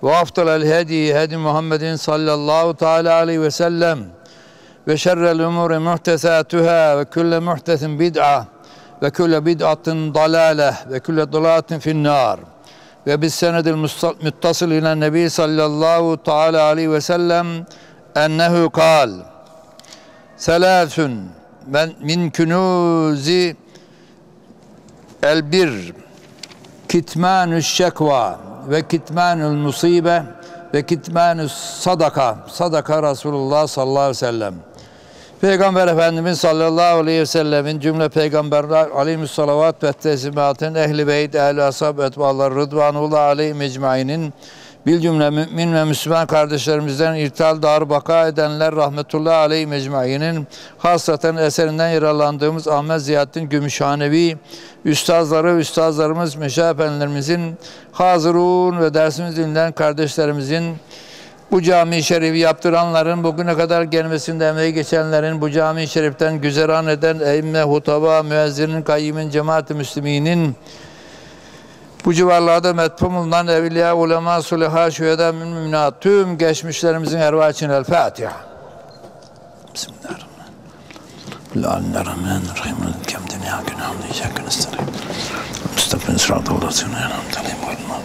ve afdalel hedi hedi Muhammedin sallallahu teala aleyhi ve sellem ve şerrel umuri muhtesatuhâ ve külle muhtesin bid'a ve külle bid'atin dalâle ve külle dalâletin finnâr ve bis senedil muttasıl ile nebi sallallahu teala aleyhi ve sellem ennehu kal selâsün min künûzi el bir kitmanü şekva ve kitmanül musibe ve kitmanü sadaka. Sadaka Resulullah sallallahu aleyhi ve sellem. Peygamber Efendimiz sallallahu aleyhi ve sellemin cümle peygamberler aleyhissalat ve teslimatın ehli beyt, ehli ashab, etbalar rıdvanullah aleyhim ecmainin bil cümle mümin ve Müslüman kardeşlerimizden irtihal dar baka edenler rahmetullah aleyhim ecmainin hasaten eserinden yararlandığımız Ahmet Ziyaddin Gümüşhanevi üstazlarımız, meşayih efendilerimizin hazırun ve dersimizi dinleyen kardeşlerimizin bu cami-i şerifi yaptıranların, bugüne kadar gelmesinde emeği geçenlerin, bu cami-i şeriften güzeran eden eimme, hutaba, müezzinin, kayyimin, cemaat-i müsliminin, bu civarlarda metfun bulunan evliya, ulema, sulihâ, şühedâ, müminat, tüm geçmişlerimizin ervâh için el Fatiha. Bismillahirrahmanirrahim. Kem dünya günahını yiyecek nestârim. Müstakbin sıratı olasını yanımdalayım.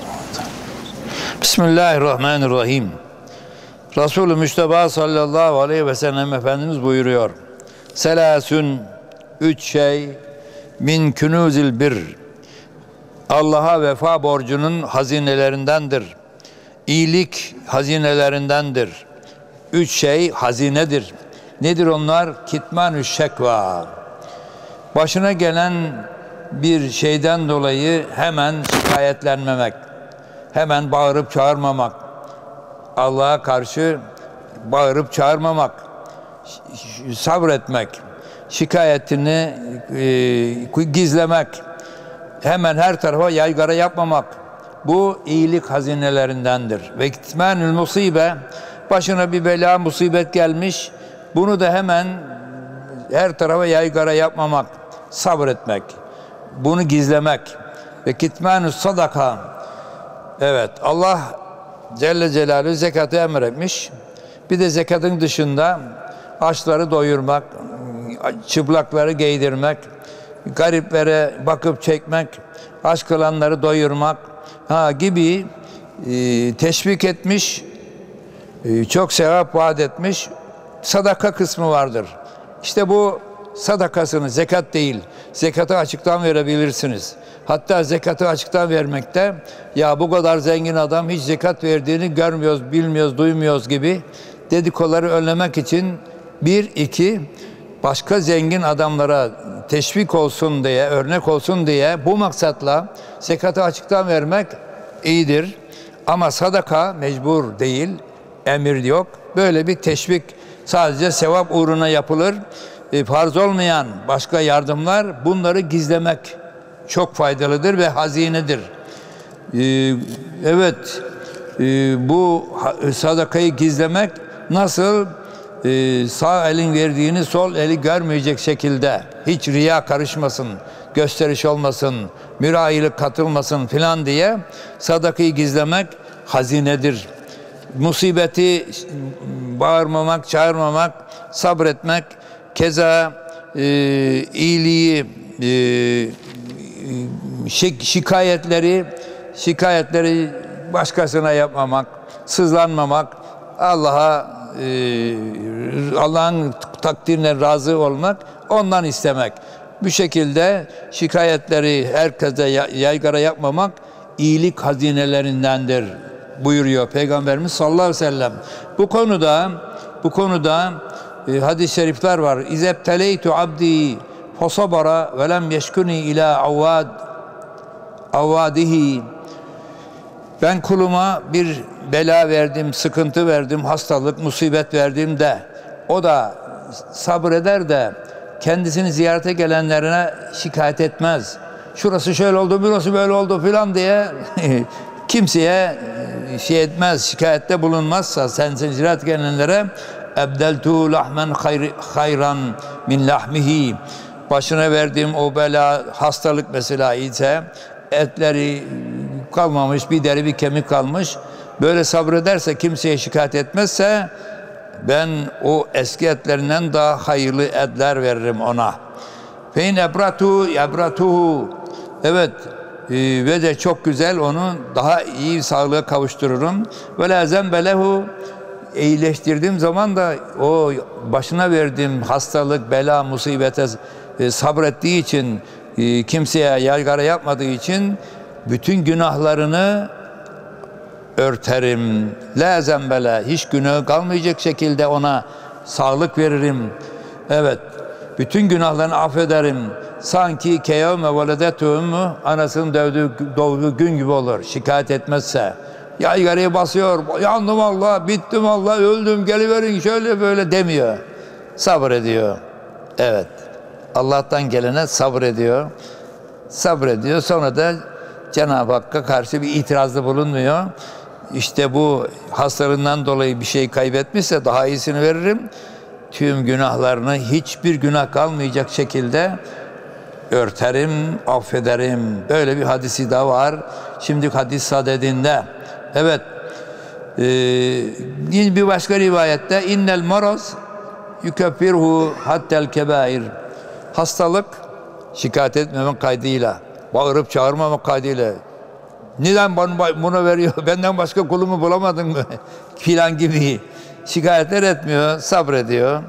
Bismillahirrahmanirrahim. Resulü Müşteba sallallahu aleyhi ve sellem Efendimiz buyuruyor. Selâsün, üç şey, min künûzil bir. Allah'a vefa borcunun hazinelerindendir. İyilik hazinelerindendir. Üç şey hazinedir. Nedir onlar? Kitmanü şekva. Başına gelen bir şeyden dolayı hemen şikayetlenmemek. Hemen bağırıp çağırmamak. Allah'a karşı bağırıp çağırmamak. Sabretmek. Şikayetini gizlemek. Hemen her tarafa yaygara yapmamak. Bu iyilik hazinelerindendir. Ve kitmanül musibe, başına bir bela musibet gelmiş. Bunu da hemen her tarafa yaygara yapmamak. Sabretmek. Bunu gizlemek. Ve kitmanül sadaka. Evet, Allah Celle Celaluhu zekatı emretmiş. Bir de zekatın dışında açları doyurmak, çıplakları giydirmek, gariplere bakıp çekmek, aç kılanları doyurmak gibi teşvik etmiş, çok sevap vaat etmiş. Sadaka kısmı vardır. İşte bu sadakasını, zekat değil, zekatı açıktan verebilirsiniz. Hatta zekatı açıktan vermekte, ya bu kadar zengin adam hiç zekat verdiğini görmüyoruz, bilmiyoruz, duymuyoruz gibi dedikoları önlemek için başka zengin adamlara teşvik olsun diye, örnek olsun diye bu maksatla zekatı açıktan vermek iyidir. Ama sadaka mecbur değil, emir yok. Böyle bir teşvik sadece sevap uğruna yapılır. Farz olmayan başka yardımlar, bunları gizlemek çok faydalıdır ve hazinedir. Evet, bu sadakayı gizlemek nasıl? Sağ elin verdiğini sol eli görmeyecek şekilde, hiç riya karışmasın, gösteriş olmasın, mürahilik katılmasın filan diye sadakayı gizlemek hazinedir. Musibeti bağırmamak, çağırmamak, sabretmek, keza iyiliği, şikayetleri başkasına yapmamak, sızlanmamak, Allah'ın takdirine razı olmak, ondan istemek. Bu şekilde şikayetleri herkese yaygara yapmamak iyilik hazinelerindendir buyuruyor Peygamberimiz sallallahu aleyhi ve sellem. Bu konuda hadis-i şerifler var. İzebteleytu abdi fasabara ve lem yeşkuni ila avvadihi. Ben kuluma bir bela verdim, sıkıntı verdim, hastalık, musibet verdim de o da sabreder de kendisini ziyarete gelenlerine şikayet etmez. Şurası şöyle oldu, burası böyle oldu filan diye kimseye etmez, şikayette bulunmazsa sensin ziyaret gelenlere ebdeltu lahmen hayran min lahmihi, başına verdiğim o bela hastalık mesela ise etleri kalmamış, bir deri bir kemik kalmış, böyle sabrederse, kimseye şikayet etmezse, ben o eski etlerinden daha hayırlı etler veririm ona. Fein ebratuhu. Evet, ve de çok güzel, onu daha iyi sağlığa kavuştururum. Ve la zembelehu, iyileştirdiğim zaman da o başına verdiğim hastalık, bela, musibete sabrettiği için, kimseye yaygara yapmadığı için bütün günahlarını örterim. La zembele, hiç günahı kalmayacak şekilde ona sağlık veririm. Evet, bütün günahlarını affederim. Sanki keyevme veledetuhummu, anasının doğduğu gün gibi olur, şikayet etmezse. Yaygarayı basıyor, yandım Allah, bittim Allah, öldüm, geliverin, şöyle böyle demiyor. Sabrediyor. Evet, Allah'tan gelene sabrediyor. Sabrediyor, sonra da Cenab-ı Hakk'a karşı bir itirazda bulunmuyor. İşte bu hastalığından dolayı bir şey kaybetmişse daha iyisini veririm. Tüm günahlarını, hiçbir günah kalmayacak şekilde örterim, affederim. Böyle bir hadisi de var. Şimdi hadis sadedinde. Evet. Bir başka rivayette innel maraz yukeffirhu hattel kebair. Hastalık şikayet etmemek kaydıyla, bağırıp çağırmamak kaydıyla, neden bunu veriyor, benden başka kulumu bulamadın mı filan gibi şikayetler etmiyor, sabrediyor,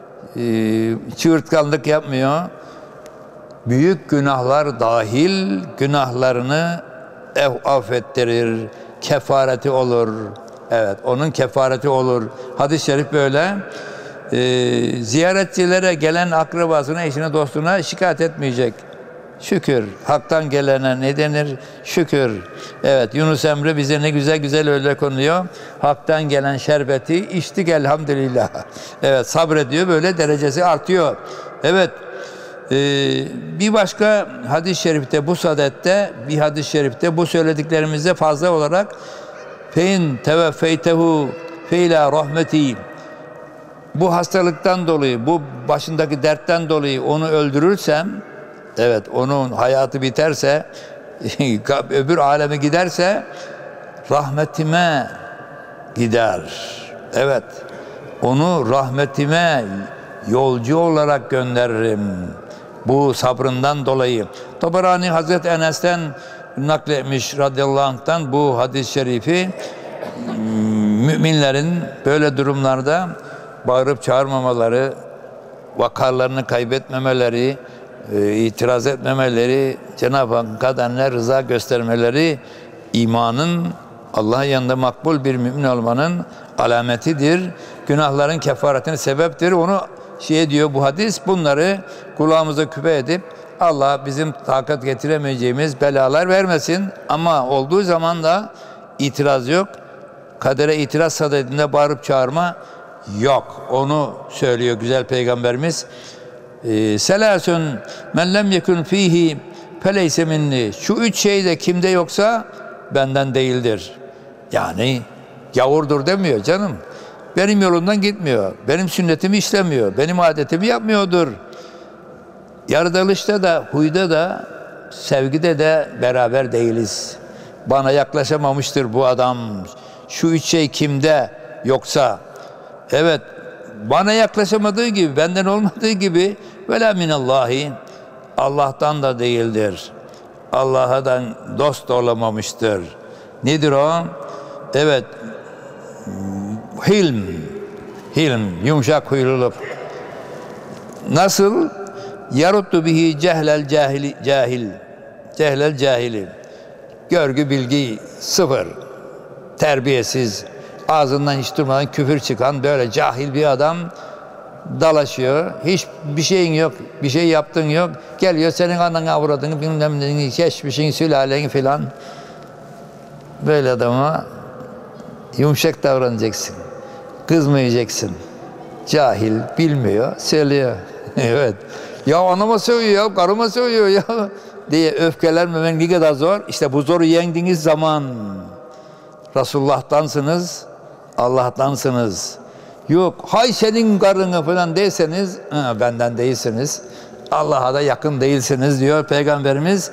çığırtkanlık yapmıyor. Büyük günahlar dahil günahlarını affettirir, kefareti olur. Evet, onun kefareti olur. Hadis-i şerif böyle. Ziyaretçilere gelen akrabasına, eşine, dostuna şikayet etmeyecek. Şükür. Hak'tan gelene ne denir? Şükür. Evet, Yunus Emre bize ne güzel öyle konuyor. Hak'tan gelen şerbeti içtik elhamdülillah. Evet, sabrediyor, böyle derecesi artıyor. Evet. Bir başka hadis-i şerifte, bu sadette bir hadis-i şerifte bu söylediklerimizde fazla olarak fein teveffeytehu feyla rahmeti, bu hastalıktan dolayı, bu başındaki dertten dolayı onu öldürürsem, evet, onun hayatı biterse, öbür aleme giderse, rahmetime gider. Evet, onu rahmetime yolcu olarak gönderirim. Bu sabrından dolayı. Taberani Hazreti Enes'ten nakletmiş radıyallahu anh'tan bu hadis-i şerifi. Müminlerin böyle durumlarda bağırıp çağırmamaları, vakarlarını kaybetmemeleri, itiraz etmemeleri, Cenab-ı Hakk'ın kaderine rıza göstermeleri, imanın, Allah'ın yanında makbul bir mümin olmanın alametidir. Günahların kefaretine sebeptir. Onu diyor bu hadis, bunları kulağımıza küpe edip Allah bizim takat getiremeyeceğimiz belalar vermesin. Ama olduğu zaman da itiraz yok. Kadere itiraz sadedinde bağırıp çağırma yok. Onu söylüyor güzel Peygamberimiz. Selasun men lem yekun fihi feleyse minni. Şu üç şey de kimde yoksa benden değildir. Yani gavurdur demiyor canım. Benim yolumdan gitmiyor. Benim sünnetimi işlemiyor. Benim adetimi yapmıyordur. Yaratılışta da, huyda da, sevgide de beraber değiliz. Bana yaklaşamamıştır bu adam. Şu üç şey kimde yoksa, evet, bana yaklaşamadığı gibi, benden olmadığı gibi, vela minallahi, Allah'tan da değildir. Allah'tan dost olamamıştır. Nedir o? Evet, hilm, yumuşak huyluluk. Nasıl? Yaruttu bihi cehlel cahili. Görgü bilgi sıfır. Terbiyesiz, ağzından hiç durmadan küfür çıkan böyle cahil bir adam dalaşıyor. Hiçbir şeyin yok, bir şey yaptığın yok. Geliyor senin ananı avradını, bilmem ne, geçmişin, sülaleni filan. Böyle adama yumuşak davranacaksın. Kızmayacaksın. Cahil, bilmiyor, söylüyor. Evet. Ya anama söylüyor ya, karıma söylüyor ya diye öfkelenmemen ne kadar zor. İşte bu zoru yendiğiniz zaman Resulullah'tansınız, Allah'tansınız. Yok, hay senin karını falan deyseniz, benden değilsiniz. Allah'a da yakın değilsiniz diyor Peygamberimiz.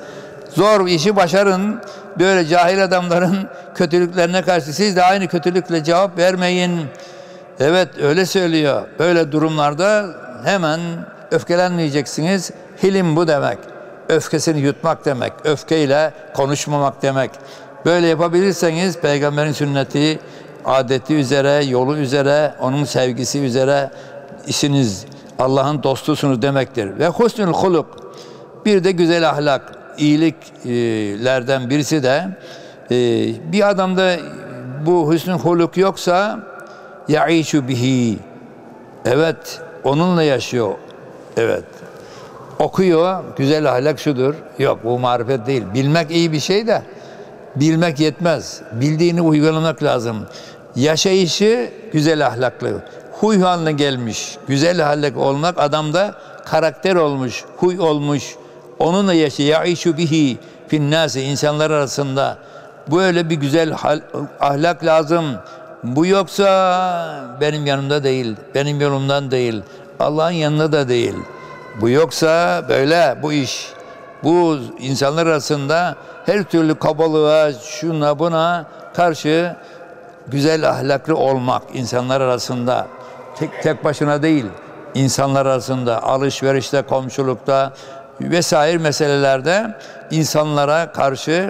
Zor işi başarın. Böyle cahil adamların kötülüklerine karşı siz de aynı kötülükle cevap vermeyin. Evet, öyle söylüyor. Böyle durumlarda hemen öfkelenmeyeceksiniz. Hilim bu demek. Öfkesini yutmak demek. Öfkeyle konuşmamak demek. Böyle yapabilirseniz peygamberin sünneti, adeti üzere, yolu üzere, onun sevgisi üzere işiniz, Allah'ın dostusunuz demektir. Ve husnül huluk, bir de güzel ahlak, iyiliklerden birisi de bir adamda bu husnül huluk yoksa yaişu bihi, evet, onunla yaşıyor. Evet, okuyor, güzel ahlak şudur. Yok, bu marifet değil. Bilmek iyi bir şey de bilmek yetmez. Bildiğini uygulamak lazım. Yaşayışı güzel ahlaklı. Huy haline gelmiş. Güzel ahlak olmak adamda karakter olmuş, huy olmuş. Onunla yaşıyor. Yaişu bihi finnâsi, insanlar arasında. Böyle bir güzel ahlak lazım. Bu yoksa benim yanımda değil, benim yolumdan değil, Allah'ın yanında da değil. Bu yoksa böyle bu iş. Bu insanlar arasında her türlü kabalığa, şuna buna karşı güzel ahlaklı olmak insanlar arasında. Tek başına değil, insanlar arasında, alışverişte, komşulukta vesaire meselelerde insanlara karşı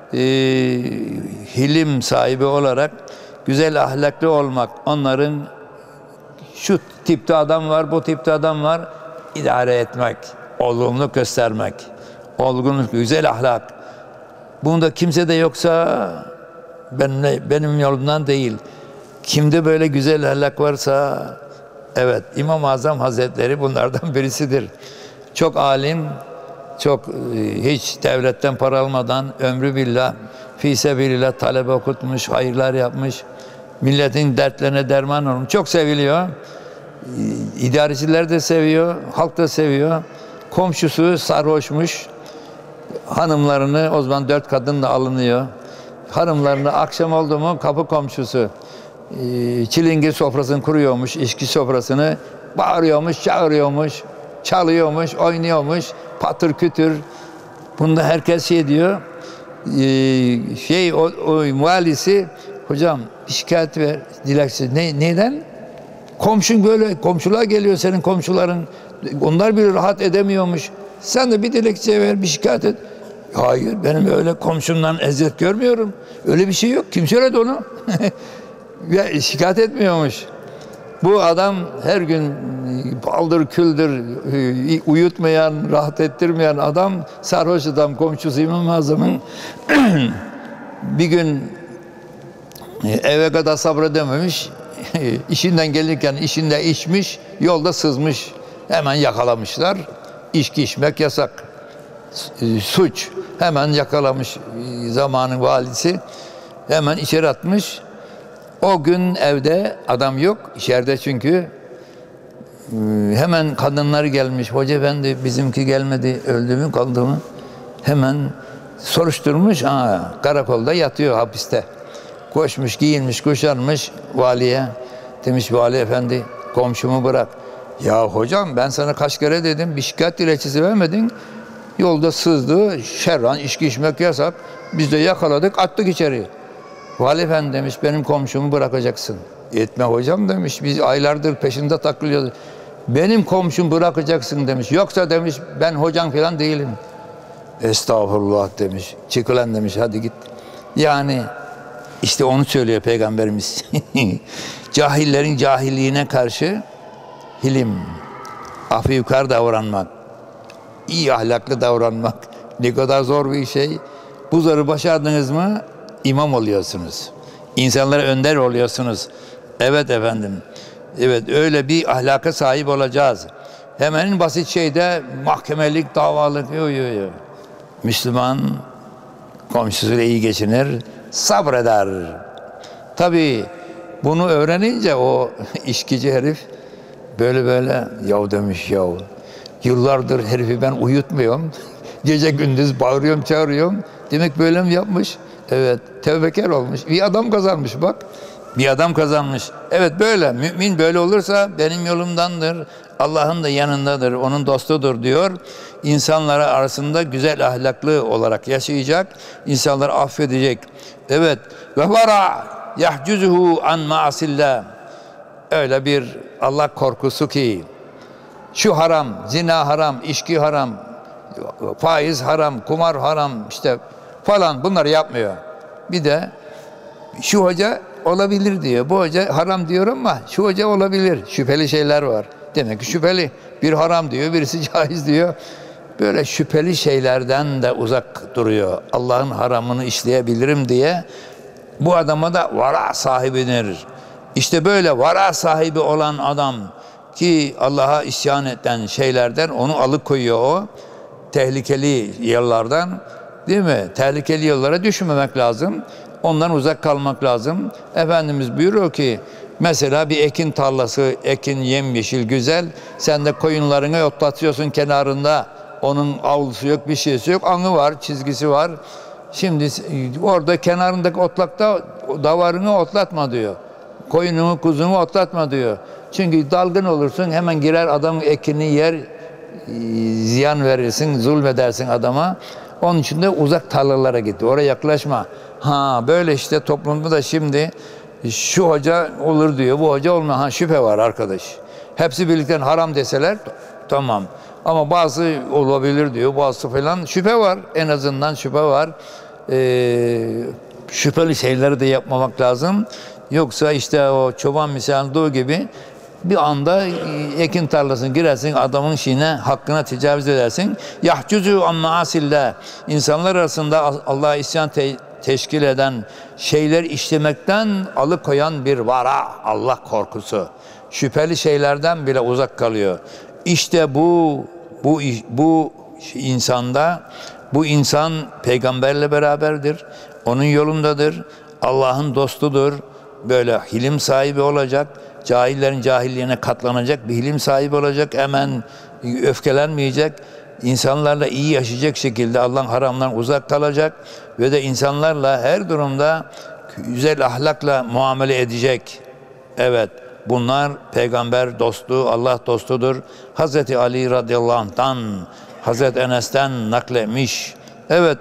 hilim sahibi olarak güzel ahlaklı olmak. Onların şu tipte adam var, bu tipte adam var, idare etmek, olgunluk göstermek, olgunluk, güzel ahlak. Bunda kimse de yoksa benim yolumdan değil. Kimde böyle güzel ahlak varsa, evet, İmam-ı Azam Hazretleri bunlardan birisidir. Çok alim, çok hiç devletten para almadan ömrü billah fî sebilillah talebe okutmuş, hayırlar yapmış. Milletin dertlerine derman olmuş. Çok seviliyor. İdareciler de seviyor, halk da seviyor. Komşusu sarhoşmuş. Hanımlarını, o zaman 4 kadın da alınıyor. Hanımlarını akşam oldu mu kapı komşusu çilingir sofrasını kuruyormuş, içki sofrasını bağırıyormuş, çağırıyormuş, çalıyormuş, oynuyormuş, patır kütür. Bunda herkes şey diyor. O valisi, hocam bir şikayet ver, dilekçe. Neden? Komşun böyle, komşular geliyor senin komşuların. Onlar bile rahat edemiyormuş. Sen de bir dilekçe ver, bir şikayet et. Hayır, benim öyle komşumdan eziyet görmüyorum. Öyle bir şey yok. Kim söyledi onu? Ve şikayet etmiyormuş. Bu adam her gün baldır küldür, uyutmayan, rahat ettirmeyen adam, sarhoş adam, komşusu İmam-ı Azam'ın bir gün eve kadar sabredememiş, işinden gelirken işinde içmiş, yolda sızmış. Hemen yakalamışlar. İçki içmek yasak. Suç. Hemen yakalamış zamanın valisi. Hemen içeri atmış. O gün evde adam yok. İçeride çünkü. Hemen kadınlar gelmiş. Hoca efendi bizimki gelmedi. Öldü mü kaldı mı? Hemen soruşturmuş. Karakolda yatıyor hapiste. Koşmuş, giyinmiş, kuşanmış valiye. Demiş vali efendi komşumu bırak. Ya hocam ben sana kaç kere dedim, bir şikayet dilekçesi vermedin. Yolda sızdı, şerran, içki içmek yasak. Biz de yakaladık, attık içeri. Vali efendi demiş, benim komşumu bırakacaksın. Etme hocam demiş, biz aylardır peşinde takılıyoruz. Benim komşumu bırakacaksın demiş. Yoksa demiş, ben hocan falan değilim. Estağfurullah demiş. Çık ulan demiş, hadi git. Yani işte onu söylüyor Peygamberimiz. Cahillerin cahilliğine karşı hilim, affı yukarı davranmak, iyi ahlaklı davranmak ne kadar zor bir şey. Bu zoru başardınız mı imam oluyorsunuz. İnsanlara önder oluyorsunuz. Evet efendim. Evet, öyle bir ahlaka sahip olacağız. Hemen en basit şeyde mahkemelik, davalık. Yo. Müslüman komşusuyla iyi geçinir, sabreder. Tabii bunu öğrenince o içkici herif böyle yav demiş yav. Yıllardır herifi ben uyutmuyorum. Gece gündüz bağırıyorum, çağırıyorum. Demek böyle mi yapmış? Evet, tevbekar olmuş. Bir adam kazanmış bak. Bir adam kazanmış. Evet böyle. Mümin böyle olursa benim yolumdandır. Allah'ın da yanındadır. Onun dostudur diyor. İnsanlara arasında güzel ahlaklı olarak yaşayacak. İnsanları affedecek. Evet. Ve vara yahcuzuhu an ma'asillah. Öyle bir Allah korkusu ki şu haram, zina haram, içki haram, faiz haram, kumar haram işte falan bunları yapmıyor. Bir de şu hoca olabilir diyor. Bu hoca haram diyor ama şu hoca olabilir. Şüpheli şeyler var. Demek ki şüpheli. Bir haram diyor, birisi caiz diyor. Böyle şüpheli şeylerden de uzak duruyor. Allah'ın haramını işleyebilirim diye bu adama da vara sahibi denir. İşte böyle vara sahibi olan adam ki Allah'a isyan eden şeylerden onu alıkoyuyor o. Tehlikeli yollardan, değil mi? Tehlikeli yollara düşmemek lazım. Ondan uzak kalmak lazım. Efendimiz buyuruyor ki mesela bir ekin tarlası, ekin yemyeşil güzel. Sen de koyunlarını otlatıyorsun kenarında. Onun avlusu yok, bir şeysi yok. Angı var, çizgisi var. Şimdi orada kenarındaki otlakta davarını otlatma diyor. Koyununu, kuzunu otlatma diyor. Çünkü dalgın olursun, hemen girer adamın ekini yer, ziyan verirsin, zulmedersin adama. Onun için de uzak tarlalara gitti. Oraya yaklaşma. Ha böyle işte toplumda da şimdi şu hoca olur diyor, bu hoca olmuyor. Ha şüphe var arkadaş. Hepsi birlikte haram deseler tamam. Ama bazı olabilir diyor, bazı falan şüphe var. En azından şüphe var. Şüpheli şeyleri de yapmamak lazım. Yoksa işte o çoban misalinde gibi bir anda ekin tarlasına girersin, adamın şeyine, hakkına tecavüz edersin. Yahcuzu an maasillah. İnsanlar arasında Allah'a isyan teşkil eden şeyler işlemekten alıkoyan bir vara, Allah korkusu. Şüpheli şeylerden bile uzak kalıyor. İşte bu insanda, bu insan peygamberle beraberdir. Onun yolundadır. Allah'ın dostudur. Böyle hilim sahibi olacak. Cahillerin cahilliğine katlanacak. Bir hilim sahibi olacak. Hemen öfkelenmeyecek. İnsanlarla iyi yaşayacak şekilde Allah'ın haramlarından uzak kalacak. Ve de insanlarla her durumda güzel ahlakla muamele edecek. Evet. Bunlar peygamber dostu, Allah dostudur. Hazreti Ali radıyallahu anh'tan, Hazreti Enes'ten nakletmiş. Evet.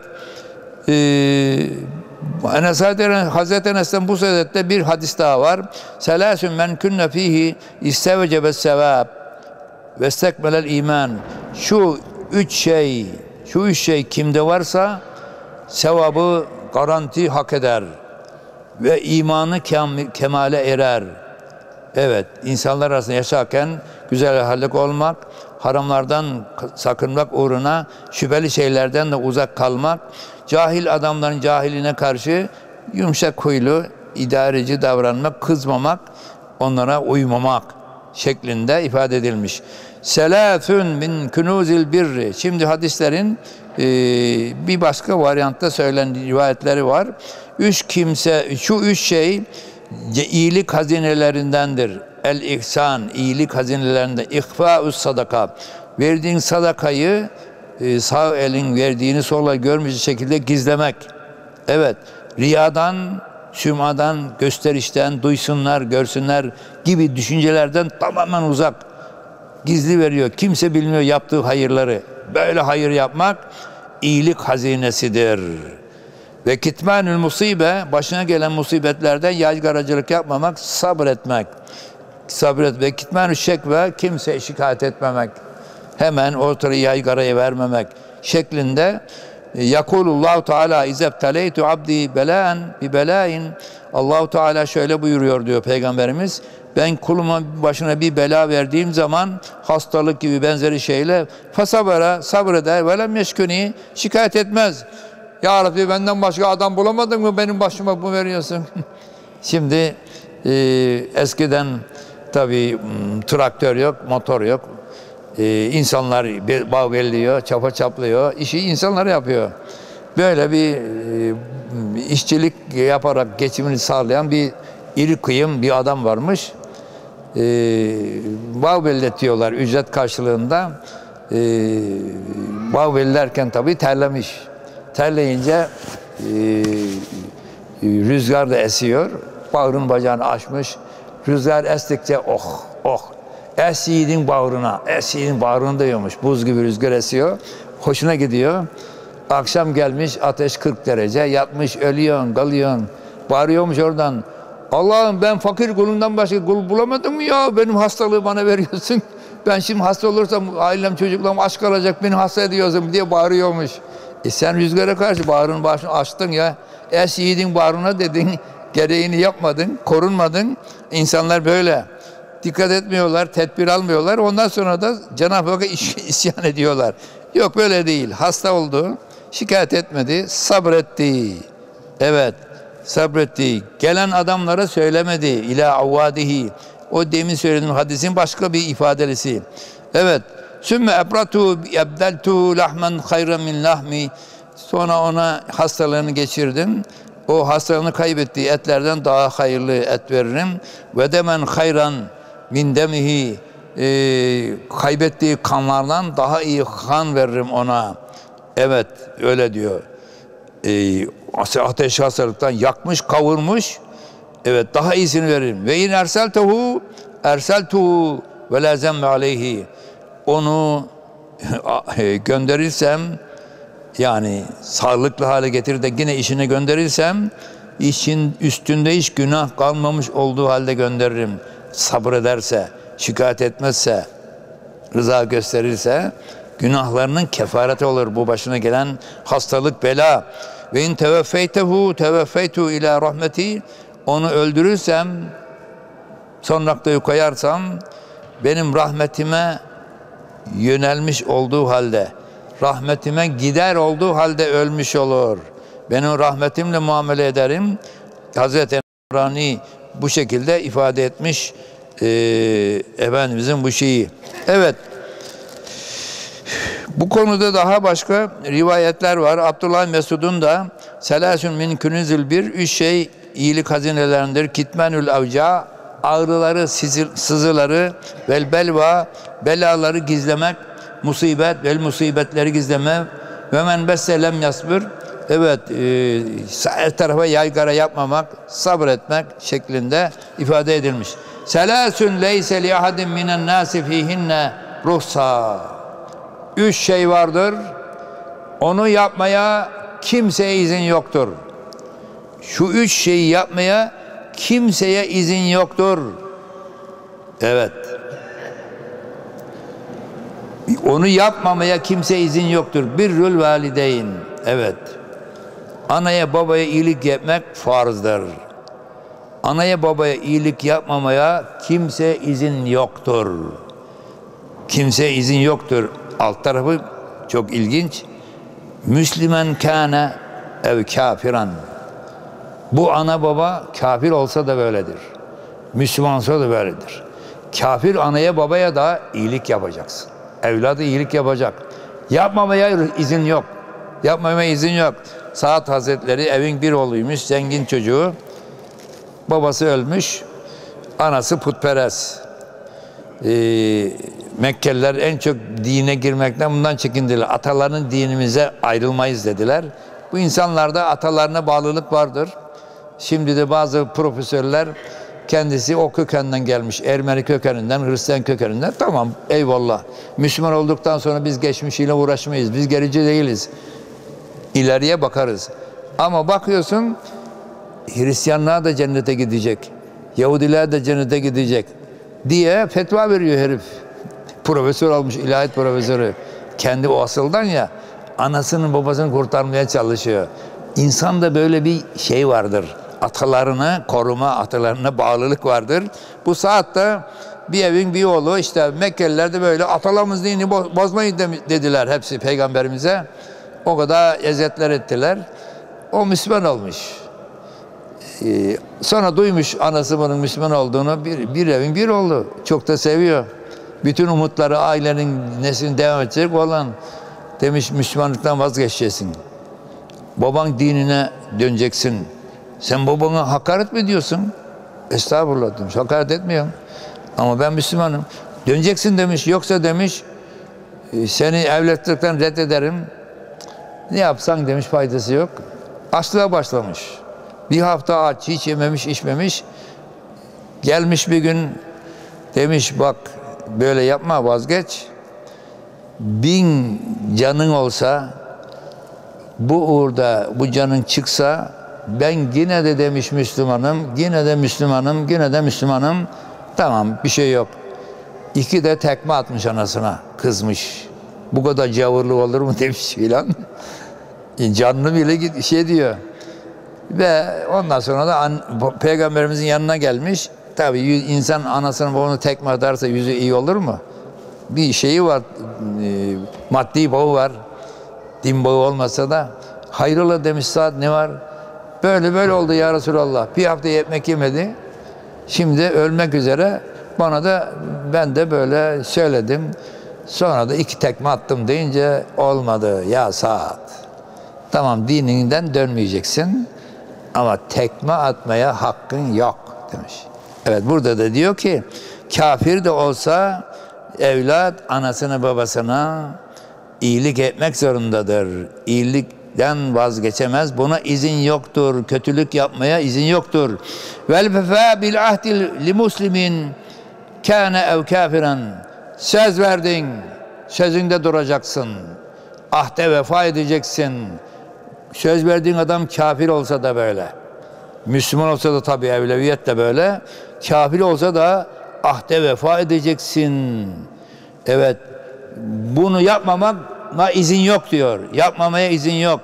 Hazreti Enes'ten bu sedette bir hadis daha var. Selâsün men künne fîhî istevecebes sevâb ve istekmelel iman. Şu üç şey kimde varsa sevabı garanti hak eder ve imanı kemale erer. Evet, insanlar arasında yaşarken güzel ahlak olmak, haramlardan sakınmak uğruna şüpheli şeylerden de uzak kalmak, cahil adamların cahiline karşı yumuşak huylu, idareci davranmak, kızmamak, onlara uymamak şeklinde ifade edilmiş. Selâfün min kunûzil birri. Şimdi hadislerin bir başka varyantta söylenen rivayetleri var. Şu üç şey iyilik hazinelerindendir. El ihsan, iyilik hazinelerinden. İhfâ'us sadaka. Verdiğin sadakayı sağ elin verdiğini sola görmeyecek şekilde gizlemek. Evet, riyadan, sümadan, gösterişten, duysunlar, görsünler gibi düşüncelerden tamamen uzak. Gizli veriyor. Kimse bilmiyor yaptığı hayırları. Böyle hayır yapmak iyilik hazinesidir. Ve kitmanül musibe, başına gelen musibetlerden yaygaracılık yapmamak, sabretmek. Sabret ve kitmanül şekve, kimseye şikayet etmemek. Hemen ortaya yaygaraya vermemek şeklinde. Yakulullahu Teala izebteleytu abdi belaen bi belain. Allahu Teala şöyle buyuruyor diyor Peygamberimiz. Ben kuluma başına bir bela verdiğim zaman hastalık gibi benzeri şeyle fasabara sabreder ve lem yeşkuni, şikayet etmez. Ya Rabbi benden başka adam bulamadın mı, benim başıma bu veriyorsun? Şimdi eskiden tabii traktör yok, motor yok. İnsanlar bağ belliyor, çapa çaplıyor. İşi insanlar yapıyor. Böyle bir işçilik yaparak geçimini sağlayan bir iri kıyım bir adam varmış. Bağ belletiyorlar ücret karşılığında. Bağ bellerken tabii terlemiş. Terleyince rüzgar da esiyor. bağrın bacağını açmış. Rüzgar estikçe oh oh. Es yiğidin bağrına, es yiğidin bağrını diyormuş. Buz gibi rüzgar esiyor. Hoşuna gidiyor. Akşam gelmiş, ateş 40 derece. Yatmış, ölüyorsun, kalıyorsun. Bağırıyormuş oradan. Allah'ım ben fakir kulundan başka kul bulamadım mı ya? Benim hastalığı bana veriyorsun. Ben şimdi hasta olursam ailem çocuklarım aç kalacak. Beni hasta ediyorsun diye bağırıyormuş. Sen rüzgara karşı bağrının başını açtın ya. Es yiğidin bağrına dedin. Gereğini yapmadın, korunmadın. İnsanlar böyle. Dikkat etmiyorlar, tedbir almıyorlar. Ondan sonra da Cenab-ı Hakk'a isyan ediyorlar. Yok böyle değil. Hasta oldu, şikayet etmedi, sabretti. Evet, sabretti. Gelen adamlara söylemedi. İlâ avvâdihi. O demin söylediğim hadisin başka bir ifadelisi. Evet. Sümme ebratu ebdeltu lahmen hayran min lahmi. Sonra ona hastalığını geçirdim. O hastalığını kaybettiği etlerden daha hayırlı et veririm. Ve demen hayran min demihi. Kaybettiği kanlardan daha iyi kan veririm ona. Evet, öyle diyor. Ateş hastalıktan yakmış, kavurmuş. Evet, daha iyisini veririm. Ve in erseltuhu ve la zemme aleyhi. Onu gönderirsem, yani sağlıklı hale getirir de yine işine gönderirsem, işin üstünde hiç günah kalmamış olduğu halde gönderirim. Sabrederse, şikayet etmezse, rıza gösterirse, günahlarının kefareti olur bu başına gelen hastalık, bela. Ve in teveffeytu ila rahmeti. Onu öldürürsem, son noktayı koyarsam, benim rahmetime yönelmiş olduğu halde, rahmetime gider olduğu halde ölmüş olur. Benim rahmetimle muamele ederim. Hazreti Emrani bu şekilde ifade etmiş Efendimizin bu şeyi. Evet. Bu konuda daha başka rivayetler var. Abdullah Mesud'un da Selasun min kunuzil bir, 3 şey iyilik hazinelerindir. Kitmenül avca, ağrıları, sızıları, vel belva, belaları gizlemek, musibet, vel musibetleri gizleme, ve men besselem yasbır. Evet, her tarafa yaygara yapmamak, sabretmek şeklinde ifade edilmiş. Selasun leyse li ahadin minen nasi fihinne ruhsa. 3 şey vardır. Onu yapmaya kimseye izin yoktur. Şu 3 şeyi yapmaya kimseye izin yoktur. Evet. Onu yapmamaya kimseye izin yoktur. Birrül valideyn. Evet. Anaya babaya iyilik yapmak farzdır. Anaya babaya iyilik yapmamaya kimseye izin yoktur. Kimseye izin yoktur. Alt tarafı çok ilginç. Müslümen kâne ev kâfiran. Bu ana baba kafir olsa da böyledir. Müslüman olsa da böyledir. Kafir anaya babaya da iyilik yapacaksın. Evladı iyilik yapacak. Yapmamaya izin yok. Yapmamaya izin yok. Saad Hazretleri evin bir oğluymuş, zengin çocuğu. Babası ölmüş, anası putperest. Mekkeliler en çok dine girmekten bundan çekindiler. Atalarının dinimize ayrılmayız dediler. Bu insanlarda atalarına bağlılık vardır. Şimdi de bazı profesörler kendisi o kökenden gelmiş, Ermeni kökeninden, Hristiyan kökeninden. Tamam, eyvallah. Müslüman olduktan sonra biz geçmişiyle uğraşmayız. Biz gerici değiliz. İleriye bakarız. Ama bakıyorsun, Hristiyanlar da cennete gidecek. Yahudiler de cennete gidecek diye fetva veriyor herif. Profesör olmuş, ilahiyat profesörü. Kendi o asıldan ya, anasının babasını kurtarmaya çalışıyor. İnsanda böyle bir şey vardır. Atalarını koruma, atalarına bağlılık vardır. Bu saatte bir evin bir oğlu, işte Mekkeliler de böyle atalarımız dini bozmayın dediler hepsi peygamberimize. O kadar eziyetler ettiler. O Müslüman olmuş. Sonra duymuş anası bunun Müslüman olduğunu, bir evin bir oğlu. Çok da seviyor. Bütün umutları ailenin neslini devam edecek olan, demiş Müslümanlıktan vazgeçeceksin. Baban dinine döneceksin. Sen babana hakaret mi ediyorsun? Estağfurullah demiş. Hakaret etmiyorum. Ama ben Müslümanım. Döneceksin demiş. Yoksa demiş seni evlatlıktan reddederim. Ne yapsan demiş faydası yok. Açlığa başlamış. Bir hafta aç, hiç yememiş, içmemiş. Gelmiş bir gün demiş bak böyle yapma, vazgeç. 1000 canın olsa, bu uğurda bu canın çıksa, ben yine de demiş Müslümanım, yine de Müslümanım, yine de Müslümanım. Tamam, bir şey yok. 2 de tekme atmış anasına, kızmış. Bu kadar cavırlı olur mu demiş filan. Canlı bile şey diyor. Ve ondan sonra da Peygamberimizin yanına gelmiş. Tabii insan anasını babasını tekme atarsa yüzü iyi olur mu? Bir şeyi var, maddi bağı var. Din bağı olmasa da. Hayrola demiş, saat ne var? Böyle oldu ya Resulallah. Bir hafta ekmek yemedi. Şimdi ölmek üzere. Bana da, ben de böyle söyledim. Sonra da 2 tekme attım deyince olmadı ya Sa'd. Tamam, dininden dönmeyeceksin ama tekme atmaya hakkın yok demiş. Evet, burada da diyor ki kafir de olsa evlat anasına babasına iyilik etmek zorundadır. İyilikten vazgeçemez. Buna izin yoktur. Kötülük yapmaya izin yoktur. Vel vefa bil ahdi li muslimin kâne ev kafiran. Söz verdin, sözünde duracaksın. Ahde vefa edeceksin. Söz verdiğin adam kafir olsa da böyle. Müslüman olsa da tabii evleviyet de böyle. Kafir olsa da ahde vefa edeceksin. Evet, bunu yapmama izin yok diyor. Yapmamaya izin yok.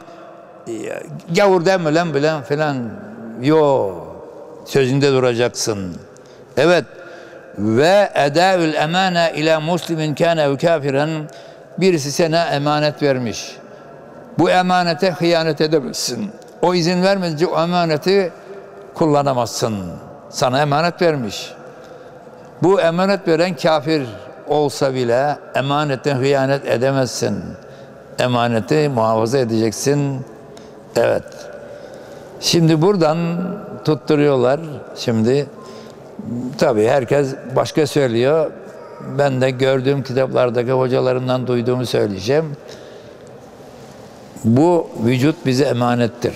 Gavur deme lan bilen filan. Yok. Sözünde duracaksın. Evet. Ve edâül emâne ila muslimin kâne ev kafiren. Birisi sana emanet vermiş. Bu emanete hıyanet edemezsin. O izin vermedikçe o emaneti kullanamazsın. Sana emanet vermiş. Bu emanet veren kafir olsa bile emanetten hıyanet edemezsin. Emaneti muhafaza edeceksin. Evet. Şimdi buradan tutturuyorlar. Şimdi tabii herkes başka söylüyor. Ben de gördüğüm kitaplardaki hocalarından duyduğumu söyleyeceğim. Bu vücut bize emanettir.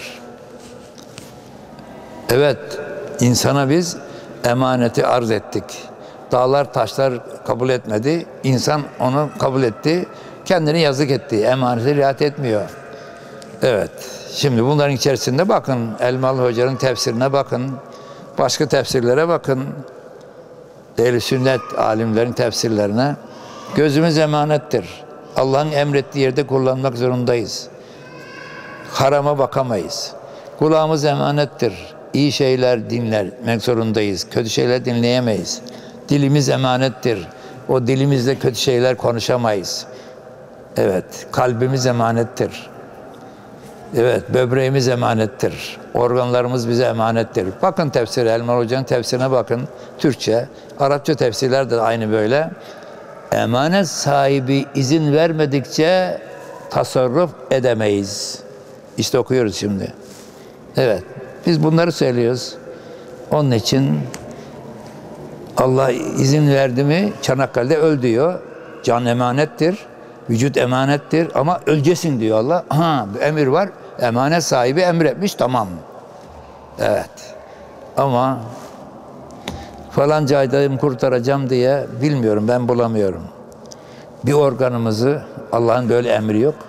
Evet, insana biz emaneti arz ettik. Dağlar, taşlar kabul etmedi. İnsan onu kabul etti. Kendini yazık etti. Emaneti riayet etmiyor. Evet. Şimdi bunların içerisinde bakın. Elmalı Hoca'nın tefsirine bakın. Başka tefsirlere bakın. Ehl-i sünnet alimlerin tefsirlerine. Gözümüz emanettir. Allah'ın emrettiği yerde kullanmak zorundayız. Harama bakamayız. Kulağımız emanettir. İyi şeyler dinlemek zorundayız. Kötü şeyler dinleyemeyiz. Dilimiz emanettir. O dilimizle kötü şeyler konuşamayız. Evet, kalbimiz emanettir. Evet, böbreğimiz emanettir. Organlarımız bize emanettir. Bakın tefsiri, Elmalı Hoca'nın tefsirine bakın. Türkçe, Arapça tefsirler de aynı böyle. Emanet sahibi izin vermedikçe tasarruf edemeyiz. İşte okuyoruz şimdi. Evet, biz bunları söylüyoruz. Onun için Allah izin verdi mi Çanakkale'de öl diyor. Can emanettir, vücut emanettir ama öleceksin diyor Allah. Ha, emir var. Emanet sahibi emretmiş, tamam. Evet. Ama falanca aydayım kurtaracağım diye bilmiyorum, ben bulamıyorum. Bir organımızı, Allah'ın böyle emri yok.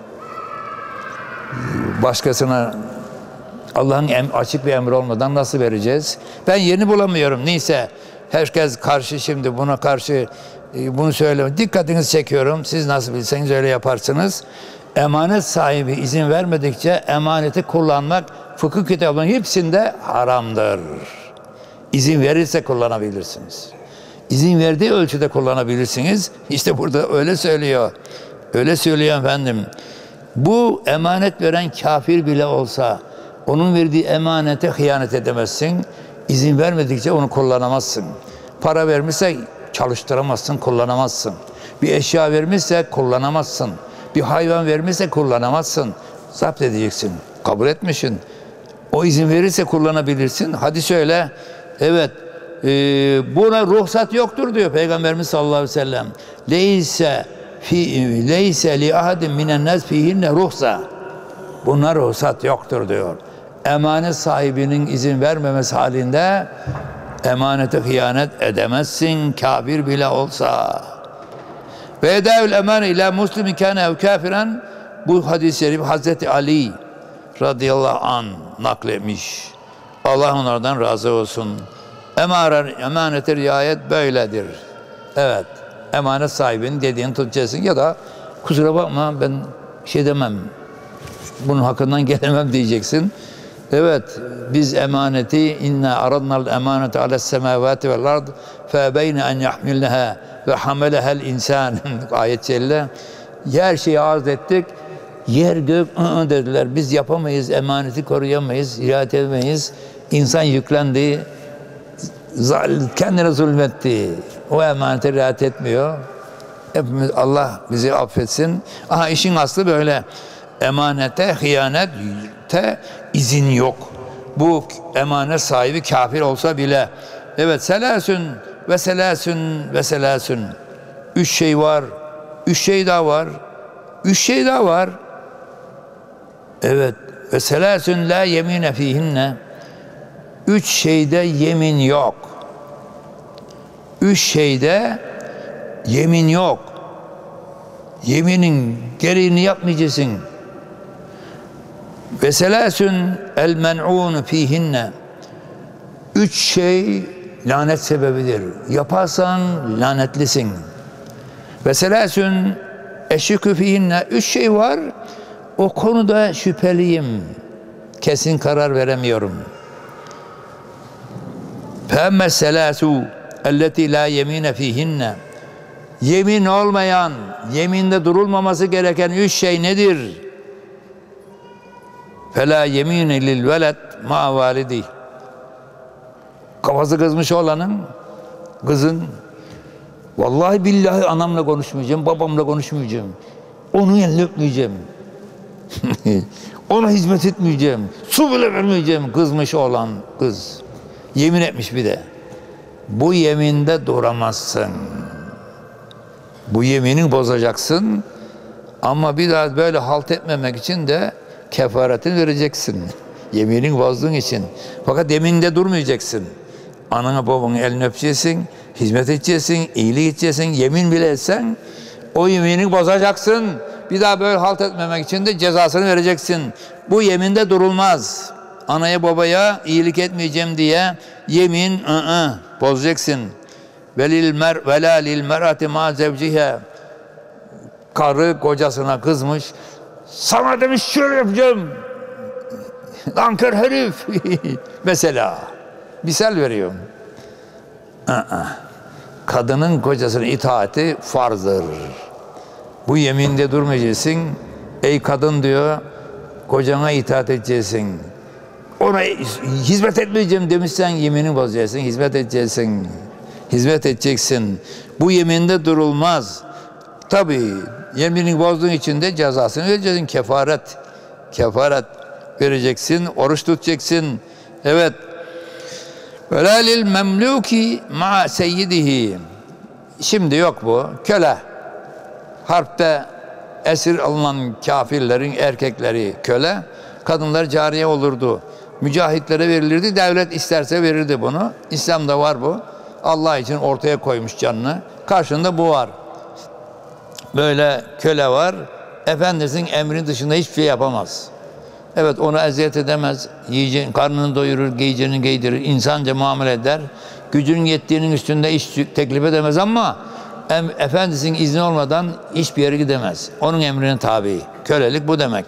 Başkasına Allah'ın açık bir emri olmadan nasıl vereceğiz? Ben yerini bulamıyorum. Neyse, herkes karşı, şimdi buna karşı bunu söyleme. Dikkatinizi çekiyorum. Siz nasıl bilseniz öyle yaparsınız. Emanet sahibi izin vermedikçe emaneti kullanmak fıkıh kitaplarının hepsinde haramdır. İzin verirse kullanabilirsiniz. İzin verdiği ölçüde kullanabilirsiniz. İşte burada öyle söylüyor. Öyle söylüyor efendim. Bu emanet veren kafir bile olsa onun verdiği emanete hıyanet edemezsin. İzin vermedikçe onu kullanamazsın. Para vermişse çalıştıramazsın, kullanamazsın. Bir eşya vermişse kullanamazsın. Bir hayvan vermişse kullanamazsın. Zapt edeceksin. Kabul etmişsin. O izin verirse kullanabilirsin. Hadi söyle. Evet. Buna ruhsat yoktur diyor Peygamberimiz sallallahu aleyhi ve sellem. Leyse li ahadin minen nas fihinne ruhsa. Buna ruhsat yoktur diyor. emanet sahibinin izin vermemesi halinde emanete hıyanet edemezsin, kafir bile olsa. Ve edâül emâne ilâ muslimin kâne ev kâfiren, bu hadis-i şerif Hazreti Ali radıyallahu anh nakletmiş. Allah onlardan razı olsun. Emanete riayet böyledir. Evet, emanet sahibinin dediğini tutacaksın ya da kusura bakma ben şey demem, bunun hakkından gelemem diyeceksin. Evet, biz emaneti inna aradnal emanete ales semavati vel ard fe beyne en yahmilneha ve hamelehel insan ayet-i celile. Her şeyi arz ettik. Yer gök dediler. Biz yapamayız, emaneti koruyamayız, riayet edemeyiz. İnsan yüklendi, kendine zulmetti. O emanete riayet etmiyor. Hepimiz, Allah bizi affetsin. Aha, işin aslı böyle. Emanete, hıyanete izin yok. Bu emanet sahibi kafir olsa bile. Evet, selâsün ve selâsün ve selâsün. 3 şey var. 3 şey daha var. 3 şey daha var. Evet. Ve selâsün la yemine fihinne. 3 şeyde yemin yok. 3 şeyde yemin yok. Yeminin gereğini yapmayacaksın. Ve selâsün el men'ûn fihinne. 3 şey lanet sebebidir. Yaparsan lanetlisin. Ve selâsün eşşükü fihinne. 3 şey var. O konuda şüpheliyim. Kesin karar veremiyorum. فَاَمَّا السَّلَاسُ اَلَّتِي لَا يَم۪ينَ ف۪يهِنَّ. Yemin olmayan, yeminde durulmaması gereken 3 şey nedir? فَلَا يَم۪ينَ لِلْوَلَدْ مَا وَالِدِهِ. Kafası kızmış olanın, kızın, vallahi billahi anamla konuşmayacağım, babamla konuşmayacağım. Onun elini öpmeyeceğim. Ona hizmet etmeyeceğim. Su bile vermeyeceğim. Kızmış olan kız. Yemin etmiş bir de. Bu yeminde duramazsın. Bu yemini bozacaksın. Ama bir daha böyle halt etmemek için de kefaretini vereceksin. Yeminini bozduğun için. Fakat yemininde durmayacaksın. Anana babanın elini öpeceksin. Hizmet edeceksin. İyilik edeceksin. Yemin bile etsen o yemini bozacaksın. Bir daha böyle halt etmemek için de cezasını vereceksin. Bu yeminde durulmaz. Anaya babaya iyilik etmeyeceğim diye yemin bozacaksın. Velâ lil mer'ati mâ zevcihe. Karı kocasına kızmış. Sana demiş şöyle yapacağım. Nankör herif. Mesela. Misal veriyorum. Kadının kocasına itaati farzdır. Bu yeminde durmayacaksın. Ey kadın diyor, kocana itaat edeceksin. Ona hizmet etmeyeceğim demişsen yemini bozacaksın. Hizmet edeceksin. Hizmet edeceksin. Bu yeminde durulmaz. Tabii yemini bozduğun için de cezasını vereceksin. Kefaret. Kefaret vereceksin. Oruç tutacaksın. Evet. وَلَا لِلْمَمْلُوكِ مَعَ سَيِّدِهِ. Şimdi yok bu. Köle. Harpte esir alınan kafirlerin erkekleri köle, kadınlar cariye olurdu. Mücahitlere verilirdi, devlet isterse verirdi bunu. İslam'da var bu. Allah için ortaya koymuş canını. Karşında bu var. Böyle köle var. Efendimizin emri dışında hiçbir şey yapamaz. Evet, onu eziyet edemez. Yiyeceğin, karnını doyurur, giyeceğini giydirir, insanca muamele eder. Gücünün yettiğinin üstünde iş teklif edemez ama Efendimizin izni olmadan hiçbir yere gidemez. Onun emrine tabi. Kölelik bu demek.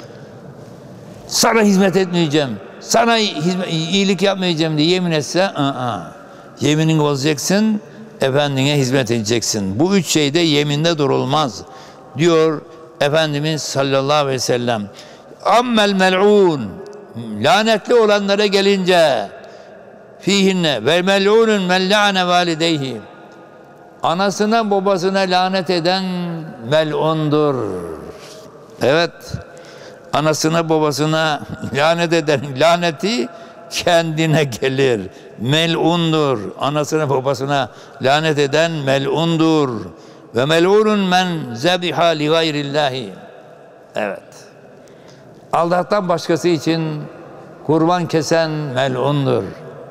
Sana hizmet etmeyeceğim, sana iyilik yapmayacağım diye yemin etse, yeminini bozacaksın, Efendine hizmet edeceksin. Bu 3 şeyde yeminde durulmaz. Diyor Efendimiz sallallahu aleyhi ve sellem. Ammel mel'un. Lanetli olanlara gelince fihinne ve mel'unun men la'ane valideyhi. Anasına babasına lanet eden mel'undur. Evet. Anasına babasına lanet eden laneti kendine gelir. Mel'undur. Anasına babasına lanet eden mel'undur. Ve mel'unun men zebiha li gayrillahi. Evet. Allah'tan başkası için Kurban kesen melundur.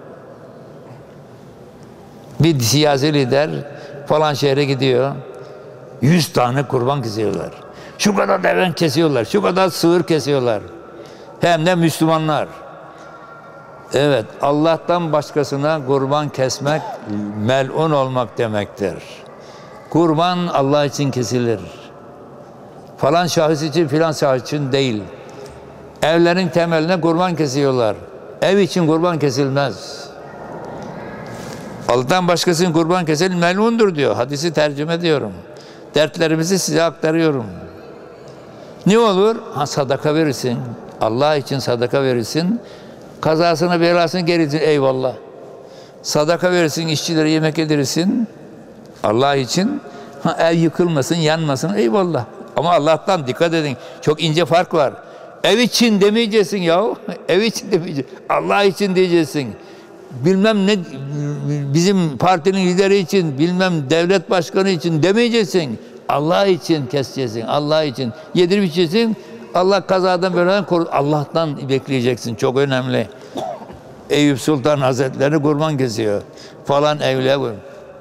Bir siyasi lider falan şehre gidiyor. 100 tane kurban kesiyorlar. Şu kadar deve kesiyorlar. Şu kadar sığır kesiyorlar. Hem de Müslümanlar. Evet, Allah'tan başkasına kurban kesmek melun olmak demektir. Kurban Allah için kesilir. Falan şahıs için filan şahıs için değil. Evlerin temeline kurban kesiyorlar. Ev için kurban kesilmez. Allah'tan başkasının kurban keselim melundur diyor. Hadisi tercüme ediyorum. Dertlerimizi size aktarıyorum. Ne olur? Sadaka verirsin. Allah için sadaka verirsin. Kazasını belasını gerisin. Eyvallah. Sadaka verirsin. İşçilere yemek yedirirsin. Allah için. Ev yıkılmasın, yanmasın. Eyvallah. Ama Allah'tan dikkat edin. Çok ince fark var. Ev için demeyeceksin yahu. Ev için demeyeceksin. Allah için diyeceksin. Bilmem ne bizim partinin lideri için, bilmem devlet başkanı için demeyeceksin. Allah için keseceksin. Allah için yedirip içeceksin. Allah kazadan böyle Allah'tan bekleyeceksin. Çok önemli. Eyüp Sultan Hazretleri kurban kesiyor. Falan evliya bu.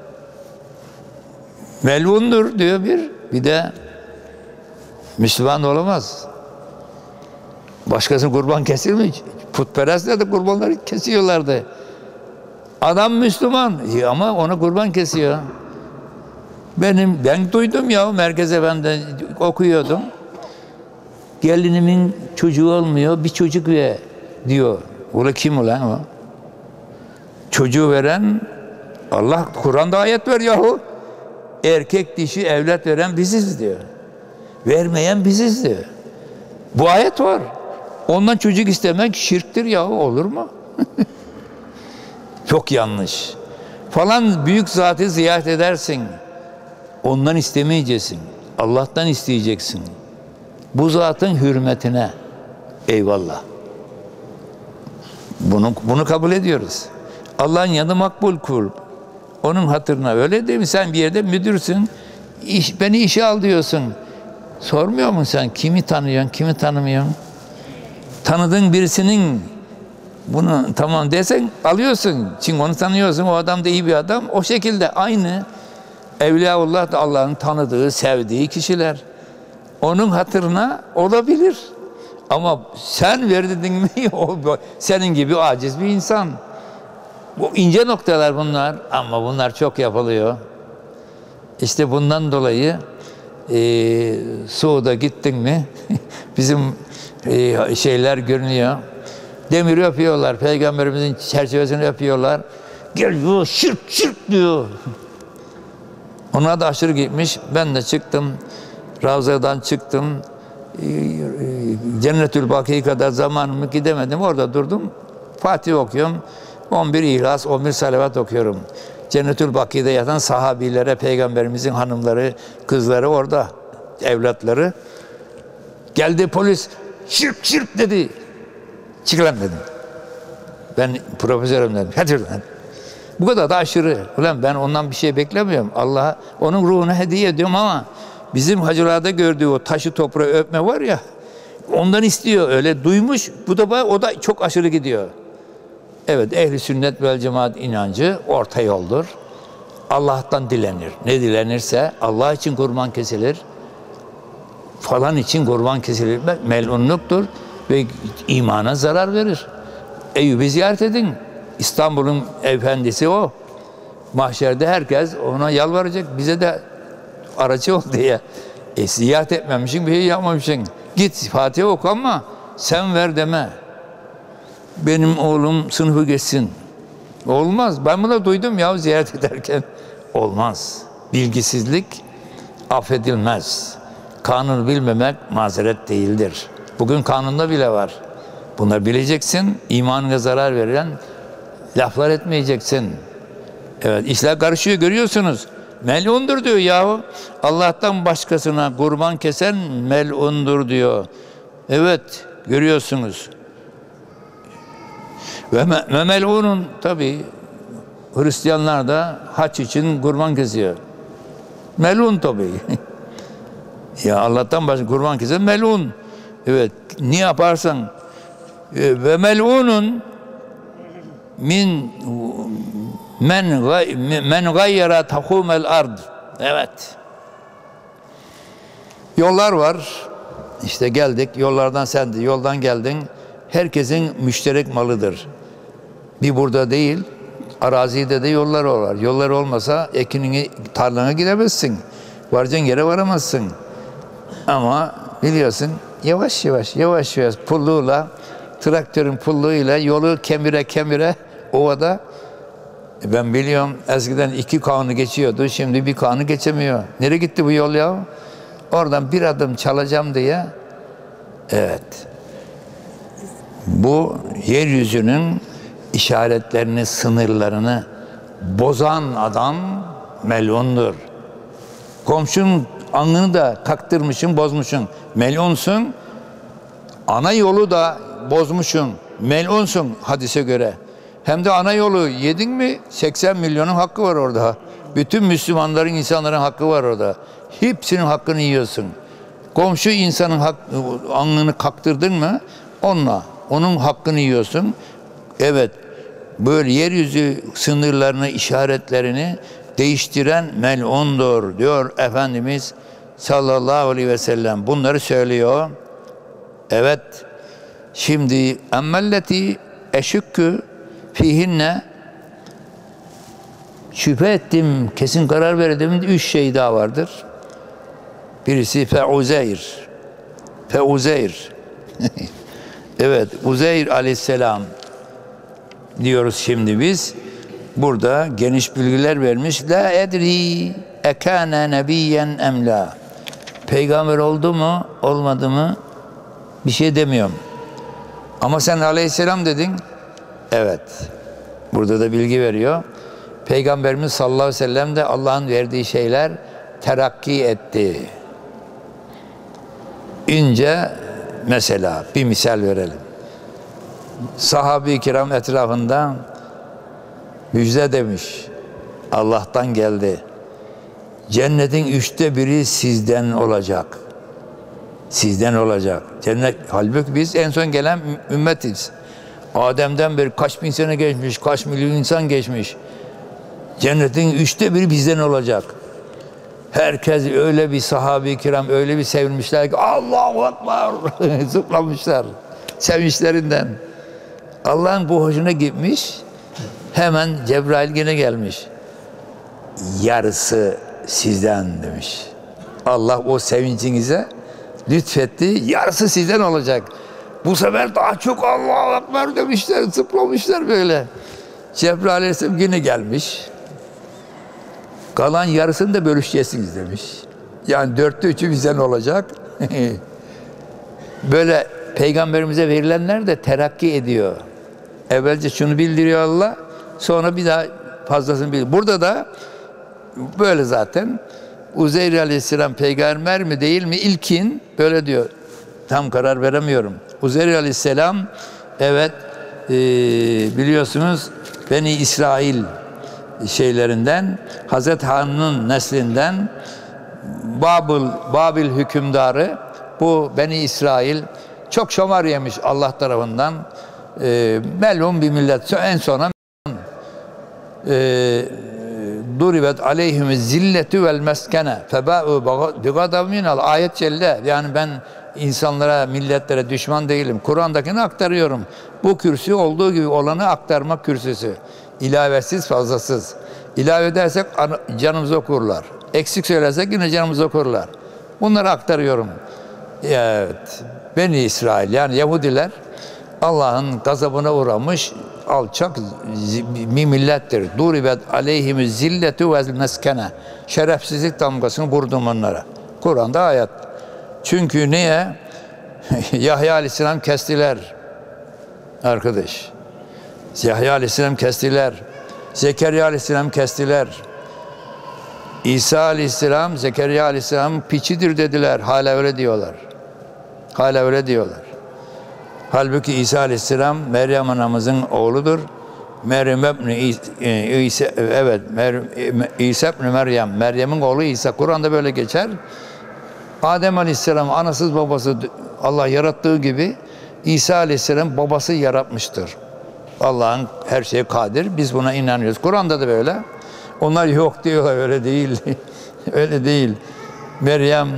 Melundur diyor bir de Müslüman olamaz. Başkasının kurban kesilmiş. Putperestler de kurbanları kesiyorlardı. Adam Müslüman ama ona kurban kesiyor. Ben duydum ya, merkeze ben de okuyordum. Gelinimin çocuğu olmuyor, bir çocuk ver diyor. Ula kim ulan o? Çocuğu veren Allah, Kur'an'da ayet var yahu. Erkek dişi evlat veren biziz diyor. Vermeyen biziz diyor. Bu ayet var. Ondan çocuk istemek şirktir yahu, olur mu? Çok yanlış. Falan büyük zatı ziyaret edersin. Ondan istemeyeceksin. Allah'tan isteyeceksin. Bu zatın hürmetine. Eyvallah. Bunu kabul ediyoruz. Allah'ın yanında makbul kul. Onun hatırına. Öyle değil mi? Sen bir yerde müdürsün. Beni işe al diyorsun. Sormuyor musun sen? Kimi tanıyorsun, kimi tanımıyorsun? Tanıdığın birisinin bunu tamam desen alıyorsun. Çünkü onu tanıyorsun. O adam da iyi bir adam. O şekilde aynı Evliyaullah da Allah'ın tanıdığı, sevdiği kişiler. Onun hatırına olabilir. Ama sen verdin mi? O senin gibi aciz bir insan. Bu ince noktalar bunlar. Ama bunlar çok yapılıyor. İşte bundan dolayı Suud'a gittin mi bizim şeyler görünüyor. Demiri öpüyorlar. Peygamberimizin çerçevesini öpüyorlar. Geliyor şirk şirk diyor. Ona da aşırı gitmiş. Ben de çıktım. Ravza'dan çıktım. Cennetül Baki'ye kadar zamanımı gidemedim. Orada durdum. Fatih okuyorum. 11 İhlas, 11 salavat okuyorum. Cennetül Baki'de yatan sahabilere, peygamberimizin hanımları, kızları orada, evlatları. Geldi polis, şirk şirk dedi. Çık lan dedim. Ben profesörüm dedim. Hadi. Bu kadar da aşırı. Ulan ben ondan bir şey beklemiyorum. Allah'a onun ruhuna hediye ediyorum ama bizim hacılarda gördüğü o taşı toprağı öpme var ya, ondan istiyor. Öyle duymuş. Bu da o da çok aşırı gidiyor. Evet, ehli sünnet vel cemaat inancı orta yoldur. Allah'tan dilenir. Ne dilenirse Allah için kurban kesilir. Falan için kurban kesilir. Melunluktur ve imana zarar verir. Eyüp'ü ziyaret edin. İstanbul'un efendisi o. Mahşerde herkes ona yalvaracak. Bize de aracı ol diye. Ziyaret etmemişsin, bir şey yapmamışsın. Git Fatiha oku ama sen ver deme. Benim oğlum sınıfı geçsin. Olmaz. Ben bunu duydum ya ziyaret ederken. Olmaz. Bilgisizlik affedilmez. Kanunu bilmemek mazeret değildir. Bugün kanunda bile var. Bunları bileceksin. İmanına zarar veren laflar etmeyeceksin. Evet, işler karışıyor, görüyorsunuz. Melundur diyor yahu. Allah'tan başkasına kurban kesen melundur diyor. Evet, görüyorsunuz. Ve melunun tabi Hristiyanlar da haç için kurban kesiyor. Melun tabi. Ya Allah'tan başka kurban kesen melun. Evet, ne yaparsan ve mel'unun min men gayyara tahumel ard. Evet. Yollar var. İşte geldik. Yollardan sen de yoldan geldin. Herkesin müşterek malıdır. Bir burada değil. Arazide de yollar var. Yollar olmasa ekinini tarlana gidemezsin. Varacağın yere varamazsın. Ama biliyorsun yavaş yavaş pulluğuyla, traktörün pulluğuyla yolu kemire ovada. Ben biliyorum eskiden 2 kanı geçiyordu. Şimdi 1 kanı geçemiyor. Nereye gitti bu yol ya? Oradan bir adım çalacağım diye. Evet. Bu yeryüzünün işaretlerini, sınırlarını bozan adam melundur. Komşunun alnını da kaktırmışsın, bozmuşsun. Melunsun. Ana yolu da bozmuşsun. Melunsun hadise göre. Hem de ana yolu yedin mi 80 milyonun hakkı var orada. Bütün Müslümanların, insanların hakkı var orada. Hepsinin hakkını yiyorsun. Komşu insanın alnını kaktırdın mı onun hakkını yiyorsun. Evet, böyle yeryüzü sınırlarını, işaretlerini değiştiren melundur diyor Efendimiz sallallahu aleyhi ve sellem. Bunları söylüyor. Evet, şimdi emmelleti eşükkü fihinne, şüphe ettim, kesin karar verdim. 3 şey daha vardır. Birisi Uzeyr. Evet, Uzeyr aleyhisselam diyoruz şimdi biz. Burada geniş bilgiler vermiş. La edri ekâne nebiyyen emla. Peygamber oldu mu, olmadı mı? Bir şey demiyorum. Ama sen aleyhisselam dedin. Evet. Burada da bilgi veriyor. Peygamberimiz sallallahu aleyhi ve sellem de Allah'ın verdiği şeyler terakki etti. İnce mesela bir misal verelim. Sahabe-i kiram etrafında müjde demiş. Allah'tan geldi. Cennetin 1/3 sizden olacak. Sizden olacak. Cennet, halbuki biz en son gelen ümmetiz. Adem'den beri kaç bin sene geçmiş, kaç milyon insan geçmiş. Cennetin 1/3 bizden olacak. Herkes öyle bir sahabe-i kiram öyle bir sevinmişler ki Allahu Ekber zıplamışlar sevinçlerinden. Allah'ın bu hoşuna gitmiş. Hemen Cebrail yine gelmiş. Yarısı sizden demiş. Allah o sevincinize lütfetti. Yarısı sizden olacak. Bu sefer daha çok Allahu Ekber demişler, zıplamışlar böyle. Cebrail Aleyhisselam yine gelmiş. Kalan yarısını da bölüşeceksiniz demiş. Yani 4'te 3'ü bizden olacak. Böyle peygamberimize verilenler de terakki ediyor. Evvelce şunu bildiriyor Allah, sonra bir daha fazlasını bildiriyor. Burada da böyle zaten. Uzeyr Aleyhisselam peygamber mi değil mi? İlkin böyle diyor. Tam karar veremiyorum. Uzeyr Aleyhisselam evet biliyorsunuz Beni İsrail şeylerinden, Hazreti Han'ın neslinden Babil hükümdarı, bu Beni İsrail çok şomar yemiş Allah tarafından, melun bir millet. En sona duribet aleyhimiz zilletu vel meskene febâ'u bigadab minal, ayet celle. Yani ben insanlara, milletlere düşman değilim. Kur'an'dakini aktarıyorum. Bu kürsü olduğu gibi olanı aktarmak kürsüsü. İlavesiz, fazlasız. İlave edersek canımızı okurlar. Eksik söylersek yine canımızı okurlar. Bunları aktarıyorum. Evet. Beni İsrail yani Yahudiler Allah'ın gazabına uğramış alçak bir millettir. Duribet aleyhimiz zilletu vel meskene. Şerefsizlik damgasını vurdum onlara. Kur'an'da ayet. Çünkü niye? Yahya Aleyhisselam kestiler. Arkadaş. Yahya Aleyhisselam kestiler. Zekeriya Aleyhisselam kestiler. İsa Aleyhisselam, Zekeriya Aleyhisselam piçidir dediler. Hala öyle diyorlar. Hala öyle diyorlar. Halbuki İsa Aleyhisselam Meryem anamızın oğludur. İsa ibn Meryem, Meryem'in oğlu İsa. Kur'an'da böyle geçer. Adem Aleyhisselam anasız babası Allah yarattığı gibi İsa Aleyhisselam babası yaratmıştır. Allah'ın her şeye kadir. Biz buna inanıyoruz. Kur'an'da da böyle. Onlar yok diyorlar. Öyle değil. Öyle değil. Meryem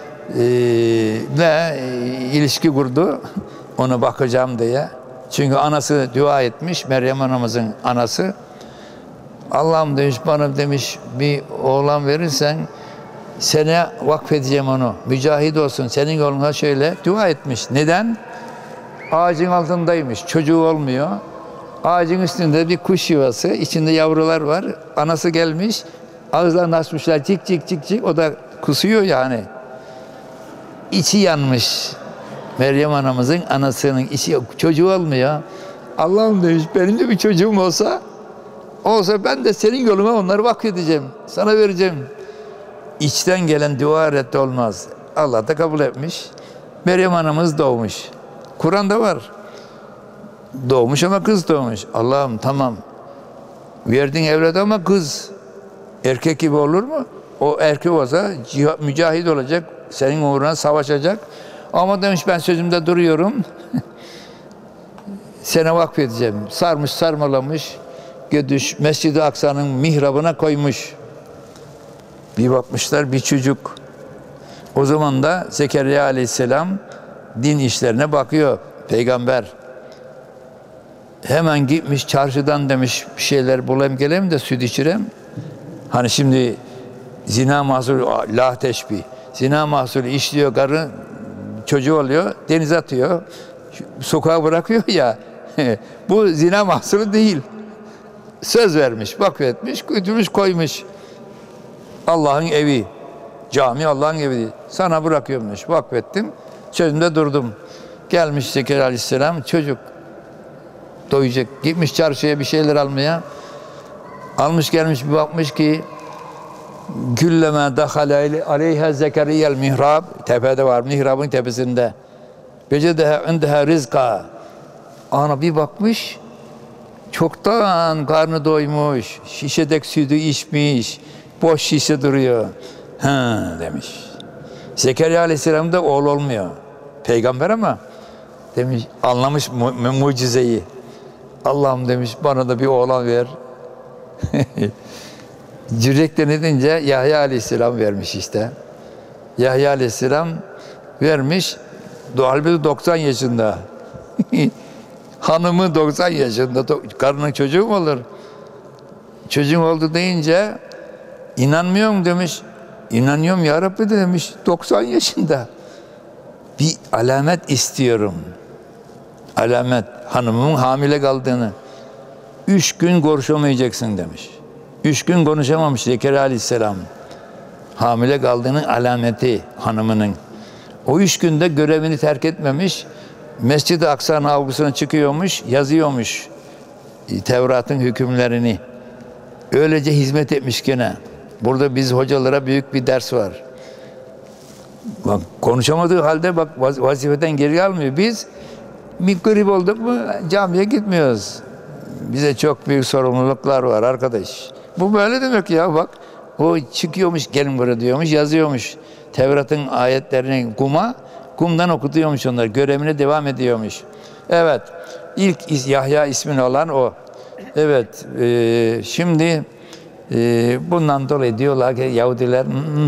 ile ilişki kurdu. Ona bakacağım diye. Çünkü anası dua etmiş. Meryem anamızın anası. Allah'ım demiş, bana demiş bir oğlan verirsen sana vakfedeceğim onu. Mücahit olsun. Senin yoluna şöyle dua etmiş. Neden? Ağacın altındaymış. Çocuğu olmuyor. Ağacın üstünde bir kuş yuvası. İçinde yavrular var. Anası gelmiş. Ağızlarını açmışlar. Cik cik cik cik. O da kusuyor yani. İçi yanmış. Meryem anamızın anasının içi, çocuğu olmuyor. Allah'ım demiş, benim de bir çocuğum olsa ben de senin yoluna onları vakfedeceğim. Sana vereceğim. İçten gelen dua reddi olmaz. Allah da kabul etmiş. Meryem anamız doğmuş. Kur'an'da var. Doğmuş ama kız doğmuş. Allah'ım tamam. Verdin evladı ama kız. Erkek gibi olur mu? O erkek olsa mücahit olacak. Senin uğruna savaşacak. Ama demiş ben sözümde duruyorum. Sana vakfedeceğim. Sarmış sarmalamış. Gödüş Mescid-i Aksa'nın mihrabına koymuş. Bir bakmışlar bir çocuk. O zaman da Zekeriya Aleyhisselam din işlerine bakıyor. Peygamber. Hemen gitmiş çarşıdan demiş bir şeyler bulayım geleyim de süt içirem. Hani şimdi zina mahsulü, la teşbih. Zina mahsulü işliyor karı, çocuğu oluyor, denize atıyor. Sokağa bırakıyor ya. Bu zina mahsulü değil. Söz vermiş, vakfetmiş, götürmüş koymuş. Allah'ın evi. Cami Allah'ın evi. Sana bırakıyormuş. Vakfettim. Sözümde durdum. Gelmiş Zekeriya Aleyhisselam çocuk. Doyacak. Gitmiş çarşıya bir şeyler almaya. Almış gelmiş bir bakmış ki gülleme dahale aleyha Zekeriya'l mihrab. Tepede var. Mihrabın tepesinde. Becedeha indeha rizka. Ana bir bakmış. Çoktan karnı doymuş. Şişedeki sütü içmiş. Boş şişe duruyor. Ha demiş. Zekeriya Aleyhisselam da oğul olmuyor. Peygamber ama demiş anlamış mucizeyi. Allah'ım demiş bana da bir oğlan ver. Cürekten edince Yahya Aleyhisselam vermiş işte. Yahya Aleyhisselam vermiş. Halbuki 90 yaşında. Hanımı 90 yaşında. Karının çocuğu mu olur? Çocuğum oldu deyince inanmıyorum demiş. İnanıyorum ya Rabbi de demiş. 90 yaşında. Bir alamet istiyorum. Alamet. Hanımımın hamile kaldığını. 3 gün konuşamayacaksın demiş. 3 gün konuşamamış Zekeriya Aleyhisselam. Hamile kaldığının alameti hanımının. O 3 günde görevini terk etmemiş. Mescid-i Aksa'nın avlusuna çıkıyormuş, yazıyormuş Tevrat'ın hükümlerini. Öylece hizmet etmiş gene. Burada biz hocalara büyük bir ders var. Bak konuşamadığı halde bak vazifeden geri almıyor. Biz bir grip olduk mu camiye gitmiyoruz. Bize çok büyük sorumluluklar var arkadaş. Bu böyle demek ya bak. O çıkıyormuş gelin buraya diyormuş, yazıyormuş. Tevrat'ın ayetlerini kumdan okutuyormuş onlar. Görevine devam ediyormuş. Evet. İlk Yahya ismini olan o. Evet. Şimdi bundan dolayı diyorlar ki Yahudiler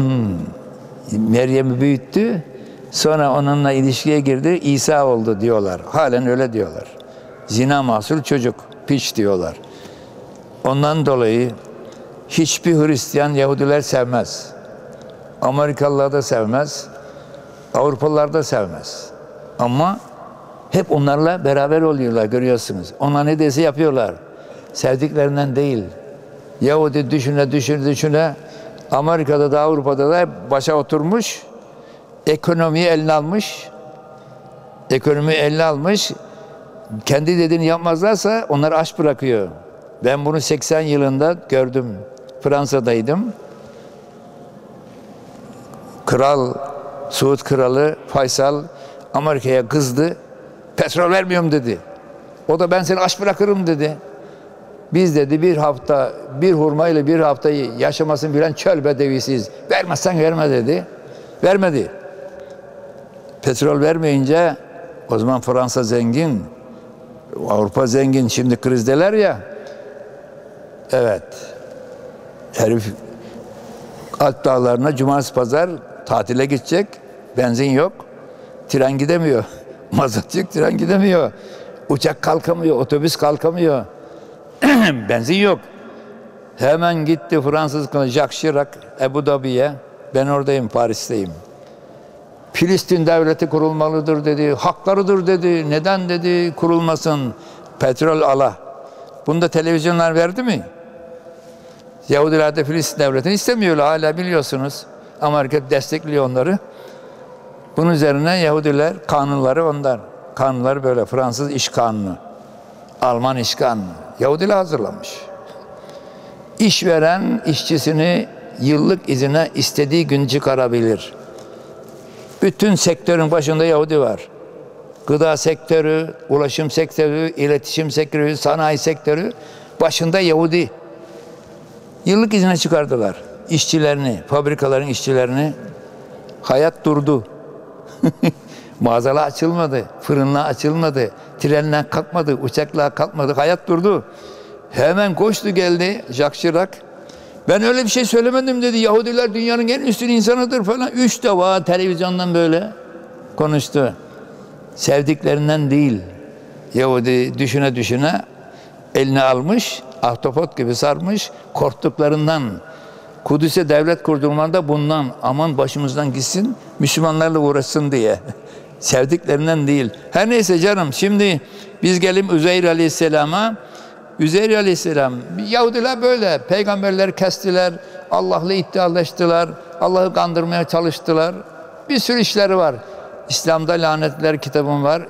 Meryem'i büyüttü. Sonra onunla ilişkiye girdi. İsa oldu diyorlar. Halen öyle diyorlar. Zina mahsul çocuk. Piç diyorlar. Ondan dolayı hiçbir Hristiyan Yahudiler sevmez. Amerikalılar da sevmez. Avrupalılar da sevmez. Ama hep onlarla beraber oluyorlar görüyorsunuz. Onlar ne dese yapıyorlar. Sevdiklerinden değil. Yahudi düşüne Amerika'da da Avrupa'da da başa oturmuş. Ekonomiyi eline almış. Ekonomiyi eline almış. Kendi dediğini yapmazlarsa onları aç bırakıyor. Ben bunu 80 yılında gördüm. Fransa'daydım. Suud Kralı Faysal Amerika'ya kızdı. Petrol vermiyorum dedi. O da ben seni aç bırakırım dedi. Biz dedi bir hurma ile bir haftayı yaşamasını bilen çöl bedevisiyiz. Vermezsen verme dedi. Vermedi. Petrol vermeyince O zaman Fransa zengin, Avrupa zengin. Şimdi krizdeler ya. Evet. Herif Alp dağlarına cumartesi pazar tatile gidecek. Benzin yok. Tren gidemiyor. Mazot yok, tren gidemiyor. Uçak kalkamıyor, otobüs kalkamıyor. Benzin yok. Hemen gitti Fransız Jacques Chirac Ebu Dhabi'ye. Ben oradayım, Paris'teyim. Filistin devleti kurulmalıdır dedi. Haklarıdır dedi. Neden dedi kurulmasın? Petrol ala. Bunu da televizyonlar verdi mi? Yahudiler de Filistin devletini istemiyorlar hala, biliyorsunuz. Amerika destekliyor onları. Bunun üzerine Yahudiler kanunları onlar. Kanunları böyle Fransız iş kanunu, Alman iş kanunu. Yahudiler hazırlamış. İşveren işçisini yıllık izine istediği gün çıkarabilir. Bütün sektörün başında Yahudi var. Gıda sektörü, ulaşım sektörü, iletişim sektörü, sanayi sektörü başında Yahudi. Yıllık izine çıkardılar işçilerini, fabrikaların işçilerini. Hayat durdu. Mağazalar açılmadı, fırınlar açılmadı, trenler kalkmadı, uçaklar kalkmadı, hayat durdu. Hemen koştu geldi Jacques Chirac. Ben öyle bir şey söylemedim dedi. Yahudiler dünyanın en üstün insanıdır falan. 3 defa televizyondan böyle konuştu. Sevdiklerinden değil. Yahudi düşüne düşüne eline almış, ahtapot gibi sarmış, korktuklarından. Kudüs'e devlet kurdurmanda bundan, aman başımızdan gitsin, Müslümanlarla uğraşsın diye. Sevdiklerinden değil. Her neyse canım, şimdi biz gelin Üzeyr Aleyhisselam'a. Üzeyr Aleyhisselam, Yahudiler böyle, peygamberleri kestiler, Allah'la iddialaştılar, Allah'ı kandırmaya çalıştılar. Bir sürü işleri var. İslam'da lanetler kitabım var.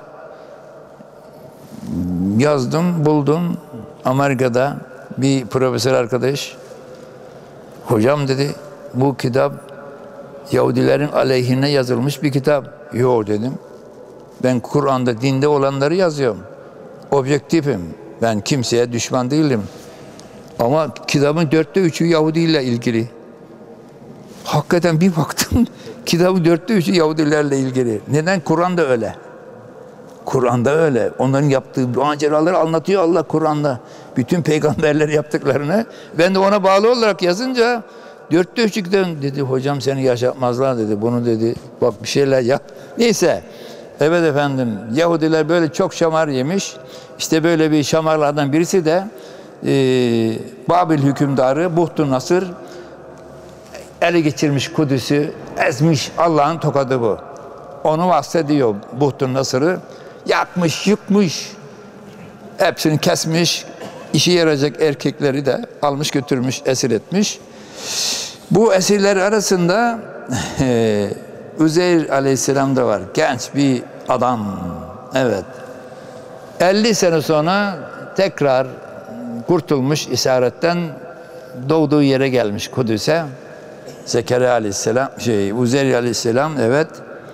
Yazdım, buldum. Amerika'da bir profesör arkadaş. Hocam dedi, bu kitap Yahudilerin aleyhine yazılmış bir kitap. Yok dedim. Ben Kur'an'da, dinde olanları yazıyorum. Objektifim. Ben kimseye düşman değilim. Ama kitabın 3/4'ü Yahudi ile ilgili. Hakikaten bir baktım, kitabın 3/4'ü Yahudilerle ilgili. Neden? Kur'an'da öyle. Kur'an'da öyle. Onların yaptığı maceraları anlatıyor Allah Kur'an'da. Bütün peygamberler yaptıklarını. Ben de ona bağlı olarak yazınca 4/3'den dedi, hocam seni yaşatmazlar dedi. Bunu dedi, bak bir şeyler yap. Neyse. Evet efendim, Yahudiler böyle çok şamar yemiş. İşte böyle bir şamarlardan birisi de Babil hükümdarı Buhtu-Nasır ele geçirmiş Kudüs'ü, ezmiş. Allah'ın tokadı bu. Onu bahsediyor Buhtu-Nasır'ı. Yakmış, yıkmış. Hepsini kesmiş. İşe yarayacak erkekleri de almış götürmüş, esir etmiş. Bu esirler arasında Üzeyr Aleyhisselam da var. Genç bir adam. Evet. 50 sene sonra tekrar kurtulmuş isaretten, doğduğu yere gelmiş Kudüs'e. Zekeriya Aleyhisselam, Üzeyr Aleyhisselam, evet.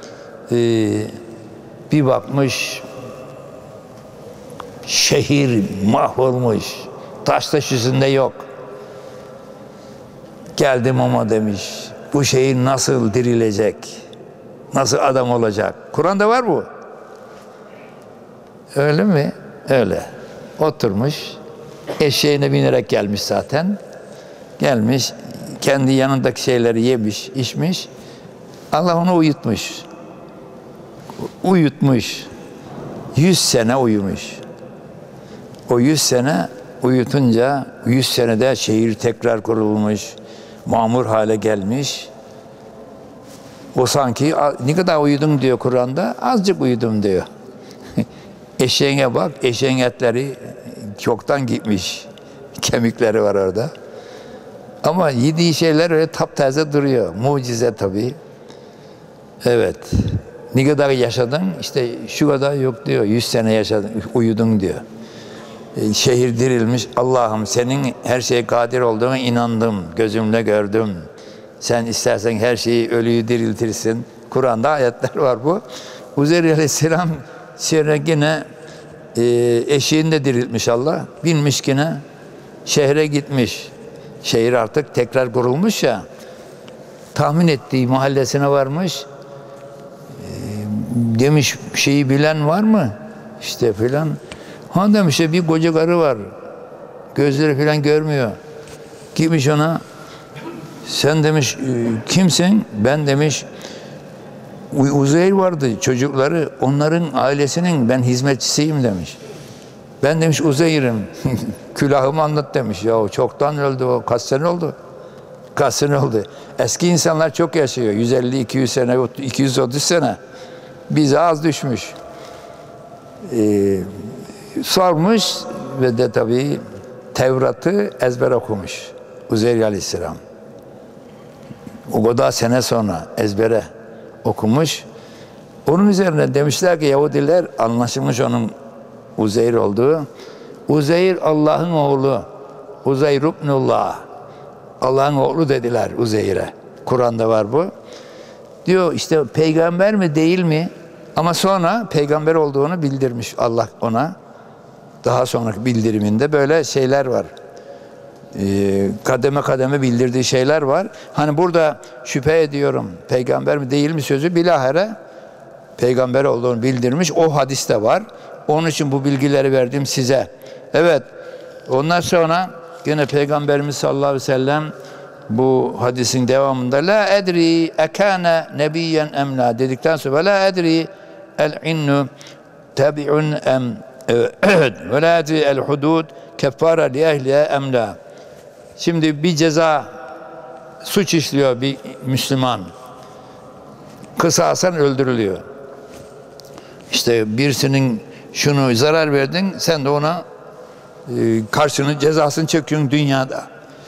Bir bakmış, şehir mahvolmuş, taş üstünde yok. Geldim ama demiş, bu şehir nasıl dirilecek, nasıl adam olacak? Kur'an'da var bu. Öyle mi? Öyle. Oturmuş, eşeğine binerek gelmiş zaten. Gelmiş, kendi yanındaki şeyleri yemiş, içmiş. Allah onu uyutmuş. Uyutmuş. 100 sene uyumuş. O 100 sene uyutunca 100 senede şehir tekrar kurulmuş. Mamur hale gelmiş. O sanki ne kadar uyudun diyor Kur'an'da, azıcık uyudum diyor. Eşeğine bak, eşeğin etleri çoktan gitmiş. Kemikleri var orada. Ama yediği şeyler öyle taptaze duruyor. Mucize tabii. Evet. Ne kadar yaşadın? İşte şu kadar yok diyor. 100 sene yaşadın, uyudun diyor. Şehir dirilmiş. Allah'ım senin her şeye kadir olduğuna inandım. Gözümle gördüm. Sen istersen her şeyi, ölüyü diriltirsin. Kur'an'da ayetler var bu. Üzeyr Aleyhisselam yine eşeğini de diriltmiş Allah. Binmiş yine şehre gitmiş. Şehir artık tekrar kurulmuş ya. Tahmin ettiği mahallesine varmış. Demiş şeyi bilen var mı? İşte filan. Ha demiş bir koca karı var. Gözleri filan görmüyor. Gitmiş ona. Sen demiş kimsin? Ben demiş Uzeyr vardı çocukları. Onların ailesinin ben hizmetçisiyim demiş. Ben demiş Uzeyr'im. Külahımı anlat demiş. Ya çoktan öldü o. Kaç sene oldu? Kaç sene oldu? Eski insanlar çok yaşıyor. 150-200 sene, 230 sene. Bize az düşmüş. Sormuş ve de tabii Tevrat'ı ezber okumuş. Uzeyr Aleyhisselam. O kadar sene sonra ezbere okumuş. Onun üzerine demişler ki Yahudiler anlaşılmış onun Uzeyr olduğu. Uzeyr Allah'ın oğlu. Uzeyr ibnullah. Allah'ın oğlu dediler Uzeyr'e. Kur'an'da var bu. Diyor işte peygamber mi değil mi? Ama sonra peygamber olduğunu bildirmiş Allah ona. Daha sonraki bildiriminde böyle şeyler var. Kademe kademe bildirdiği şeyler var. Hani burada şüphe ediyorum peygamber mi değil mi sözü bilahare peygamber olduğunu bildirmiş. O hadiste var. Onun için bu bilgileri verdim size. Evet. Ondan sonra yine Peygamberimiz sallallahu aleyhi ve sellem bu hadisin devamında la edri ekane nebiyyen emla dedikten sonra la edri el innu tabi'un em ve la edri el hudud keffara li ehliye emla. Şimdi bir ceza suç işliyor bir Müslüman. Kısasen öldürülüyor. İşte birisinin şunu zarar verdin sen de ona karşının cezasını çekiyorsun dünyada.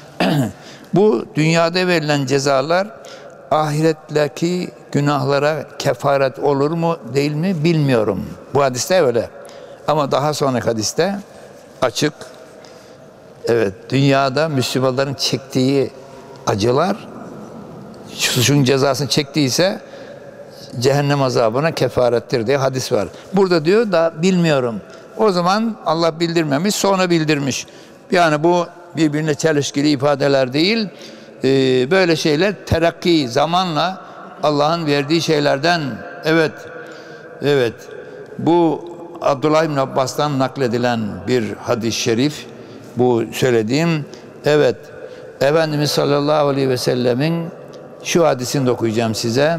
Bu dünyada verilen cezalar ahiretteki günahlara kefaret olur mu değil mi bilmiyorum. Bu hadiste öyle. Ama daha sonraki hadiste açık. Evet, dünyada Müslümanların çektiği acılar suçun cezasını çektiyse cehennem azabına kefarettir diye hadis var. Burada diyor da bilmiyorum. O zaman Allah bildirmemiş, sonra bildirmiş. Yani bu birbirine çelişkili ifadeler değil. Böyle şeyler terakki, zamanla Allah'ın verdiği şeylerden. Evet, evet. Bu Abdullah İbn Abbas'tan nakledilen bir hadis-i şerif. Bu söylediğim, evet. Efendimiz sallallahu aleyhi ve sellemin şu hadisini de okuyacağım size.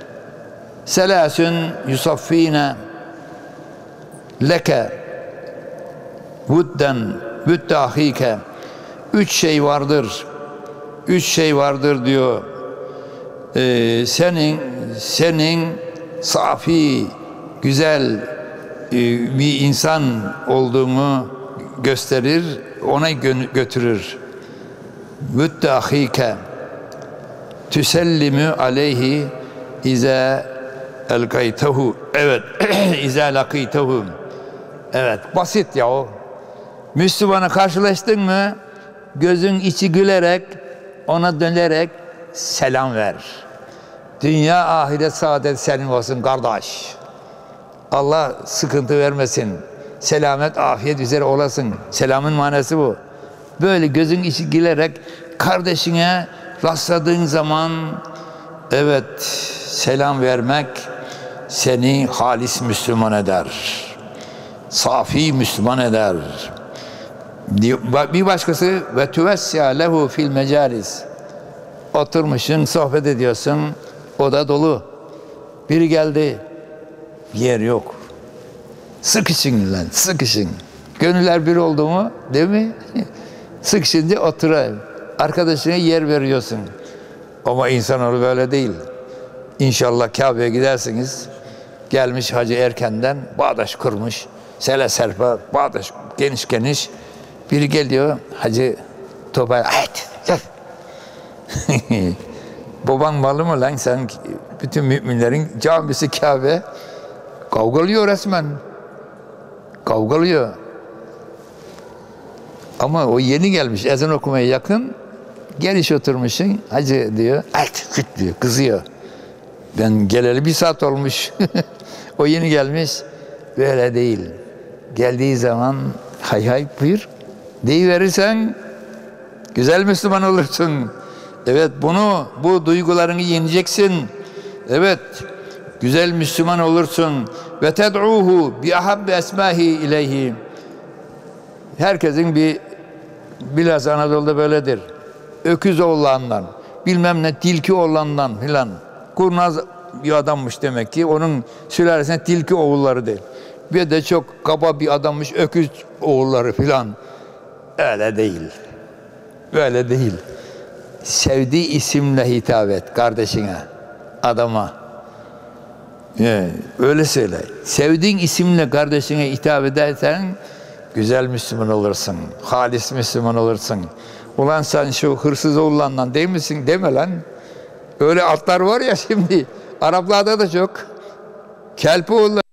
Selâsün yusaffîne leke vudden vüdde ahike. Üç şey vardır. Üç şey vardır diyor. Senin safi, güzel bir insan olduğunu gösterir, ona götürür. Vüdde ahike tüsellimü aleyhi ize elgaytehu. Evet. İze lakitehu. Evet. Basit ya o. Müslüman'a karşılaştın mı gözün içi gülerek ona dönerek selam ver. Dünya ahiret saadet senin olsun kardeş. Allah sıkıntı vermesin. Selamet afiyet üzere olasın. Selamın manası bu. Böyle gözün içi gülerek kardeşine rastladığın zaman evet selam vermek seni halis Müslüman eder. Safi Müslüman eder. Bir başkası ve tuvessi'a lehu fil mecalis. Oturmuşsun, sohbet ediyorsun. Oda dolu. Biri geldi. Yer yok. Sıkışın lan, sıkışın. Gönüller bir oldu mu, değil mi? Sıkışınca oturayım. Arkadaşına yer veriyorsun. Ama insanoğlu böyle değil. İnşallah Kabe'ye gidersiniz. Gelmiş hacı erkenden, bağdaş kurmuş. Sele serpe, bağdaş geniş geniş. Biri geliyor, hacı topa, ayt, gel. Baban malı mı lan sen? Bütün müminlerin camisi Kabe. Kavgalıyor resmen. Kavgalıyor. Ama o yeni gelmiş, ezan okumaya yakın. Geliş oturmuşsun, hacı diyor, ayt, küt diyor, kızıyor. Ben geleli 1 saat olmuş. O yeni gelmiş, böyle değil. Geldiği zaman, hay hay buyur, deyiverirsen, güzel Müslüman olursun. Evet, bu duygularını yeneceksin. Evet, güzel Müslüman olursun. Ve ted'uhu bi ahabbi esmahi ileyhi. Herkesin biraz Anadolu'da böyledir. Öküz oğlandan, bilmem ne tilki oğlandan filan. Kurnaz bir adammış demek ki. Onun sülalesine tilki oğulları değil. Bir de çok kaba bir adammış, öküz oğulları filan. Öyle değil. Böyle değil. Sevdiği isimle hitap et kardeşine, adama. Öyle söyle. Sevdiğin isimle kardeşine hitap edersen güzel Müslüman olursun. Halis Müslüman olursun. Ulan sen şu hırsız oğlandan değil misin? Deme lan. Öyle atlar var ya şimdi. Araplarda da çok. Kelpi oğulları.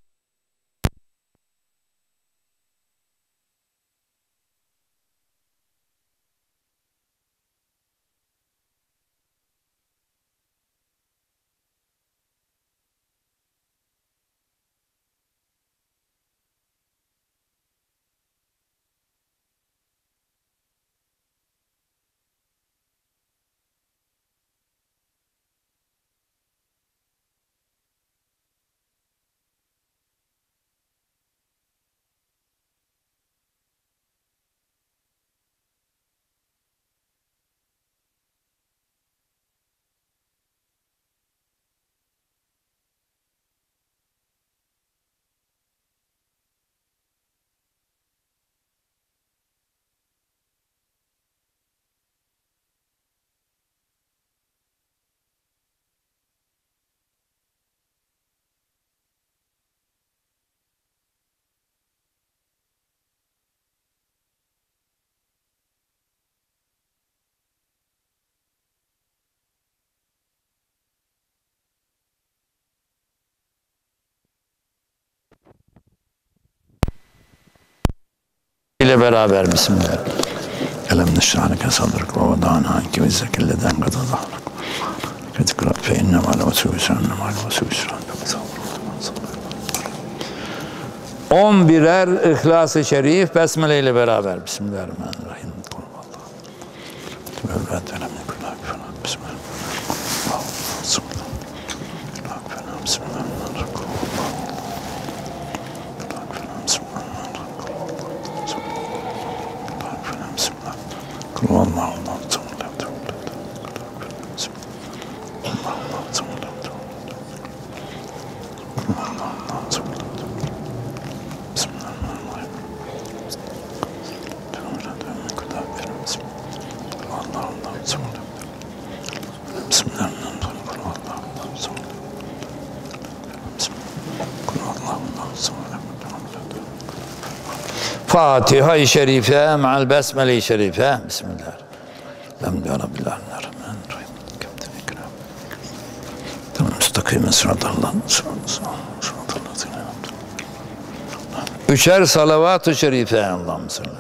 ile beraber bismillah. Elem neşrâleke sadrık ve vadâna anke ve zekelleden gıda zahrak. Ketikrat fe innem ala ve sübüsran nem ala ve sübüsran. 11'er İhlas-ı Şerif Besmele ile beraber. Bismillahirrahmanirrahim. Fatiha-i Şerife ma'al Besmele-i Şerife. Bismillah. Elhamdülillahirrahmanirrahim. Tamam, müstakime sıratallah. Üçer salavat-ı şerife. Allah'ım sallallahu.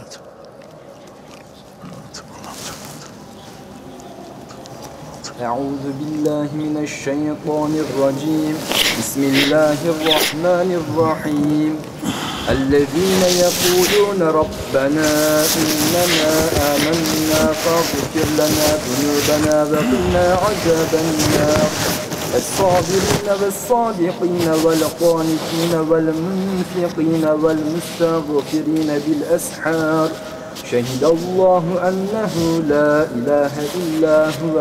أعوذ بالله من الشيطان الرجيم بسم الله الرحمن الرحيم الذين يقولون ربنا إننا آمنا فاغفر لنا ذنوبنا وقنا عذاب النار الصابرين والصادقين والقانتين والمنفقين والمستغفرين بالأسحار شهد الله أنه لا إله إلا هو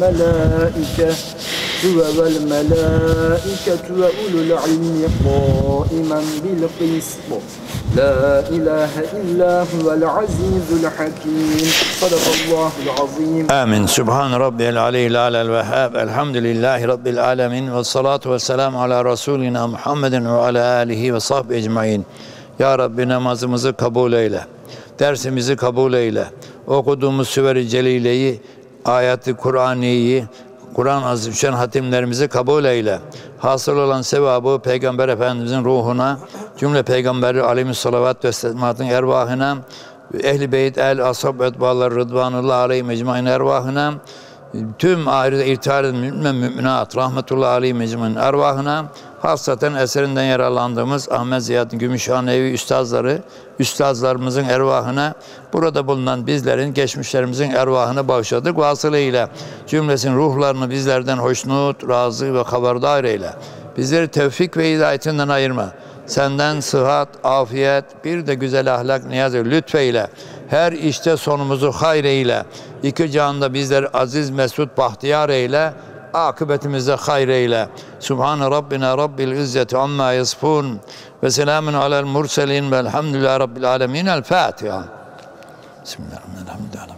والملائكة وأولو العلم قائما بالقسط لا إله إلا هو العزيز الحكيم صدق الله العظيم. Amin. Subhan Rabbiyel Aliyyil Alel Vehhab. Elhamdülillahi Rabbil Alemin. Ve salatu ve selamu ala Resulina Muhammedin ve ala alihi ve sahbihi ecmain. Ya Rabbi namazımızı kabul eyle. Dersimizi kabul eyle. Okuduğumuz Süver-i Celile'yi, ayet-i Kur'ani'yi, Kur'an azim hatimlerimizi kabul eyle. Hasıl olan sevabı Peygamber Efendimizin ruhuna, cümle Peygamberi aleyhissalavat ve teslimatın ervahına, Ehl-i Beyt, el-Ashab, etbalar, Rıdvanullah aleyhim ecmain ervahına, tüm ahirete irtihar eden müminat, rahmetullahi aleyhim ecmain ervahına, hasaten eserinden yararlandığımız Ahmet Ziyad Gümüşhanevi üstazlarımızın ervahına, burada bulunan bizlerin, geçmişlerimizin ervahını bağışladık. Vasılıyla cümlesin ruhlarını bizlerden hoşnut, razı ve haberdar eyle. Bizleri tevfik ve hidayetinden ayırma. Senden sıhhat, afiyet, bir de güzel ahlak niyaz eyle. Lütfeyle. Her işte sonumuzu hayır eyle. İki cihanda bizleri aziz, mesut, bahtiyar eyle. Akıbetimize hayır eyle. Subhane Rabbina Rabbil İzzeti amma yasfun. Ve selamun alel murselin. Velhamdülillahi Rabbil alemin. El Fatiha. Bismillahirrahmanirrahim.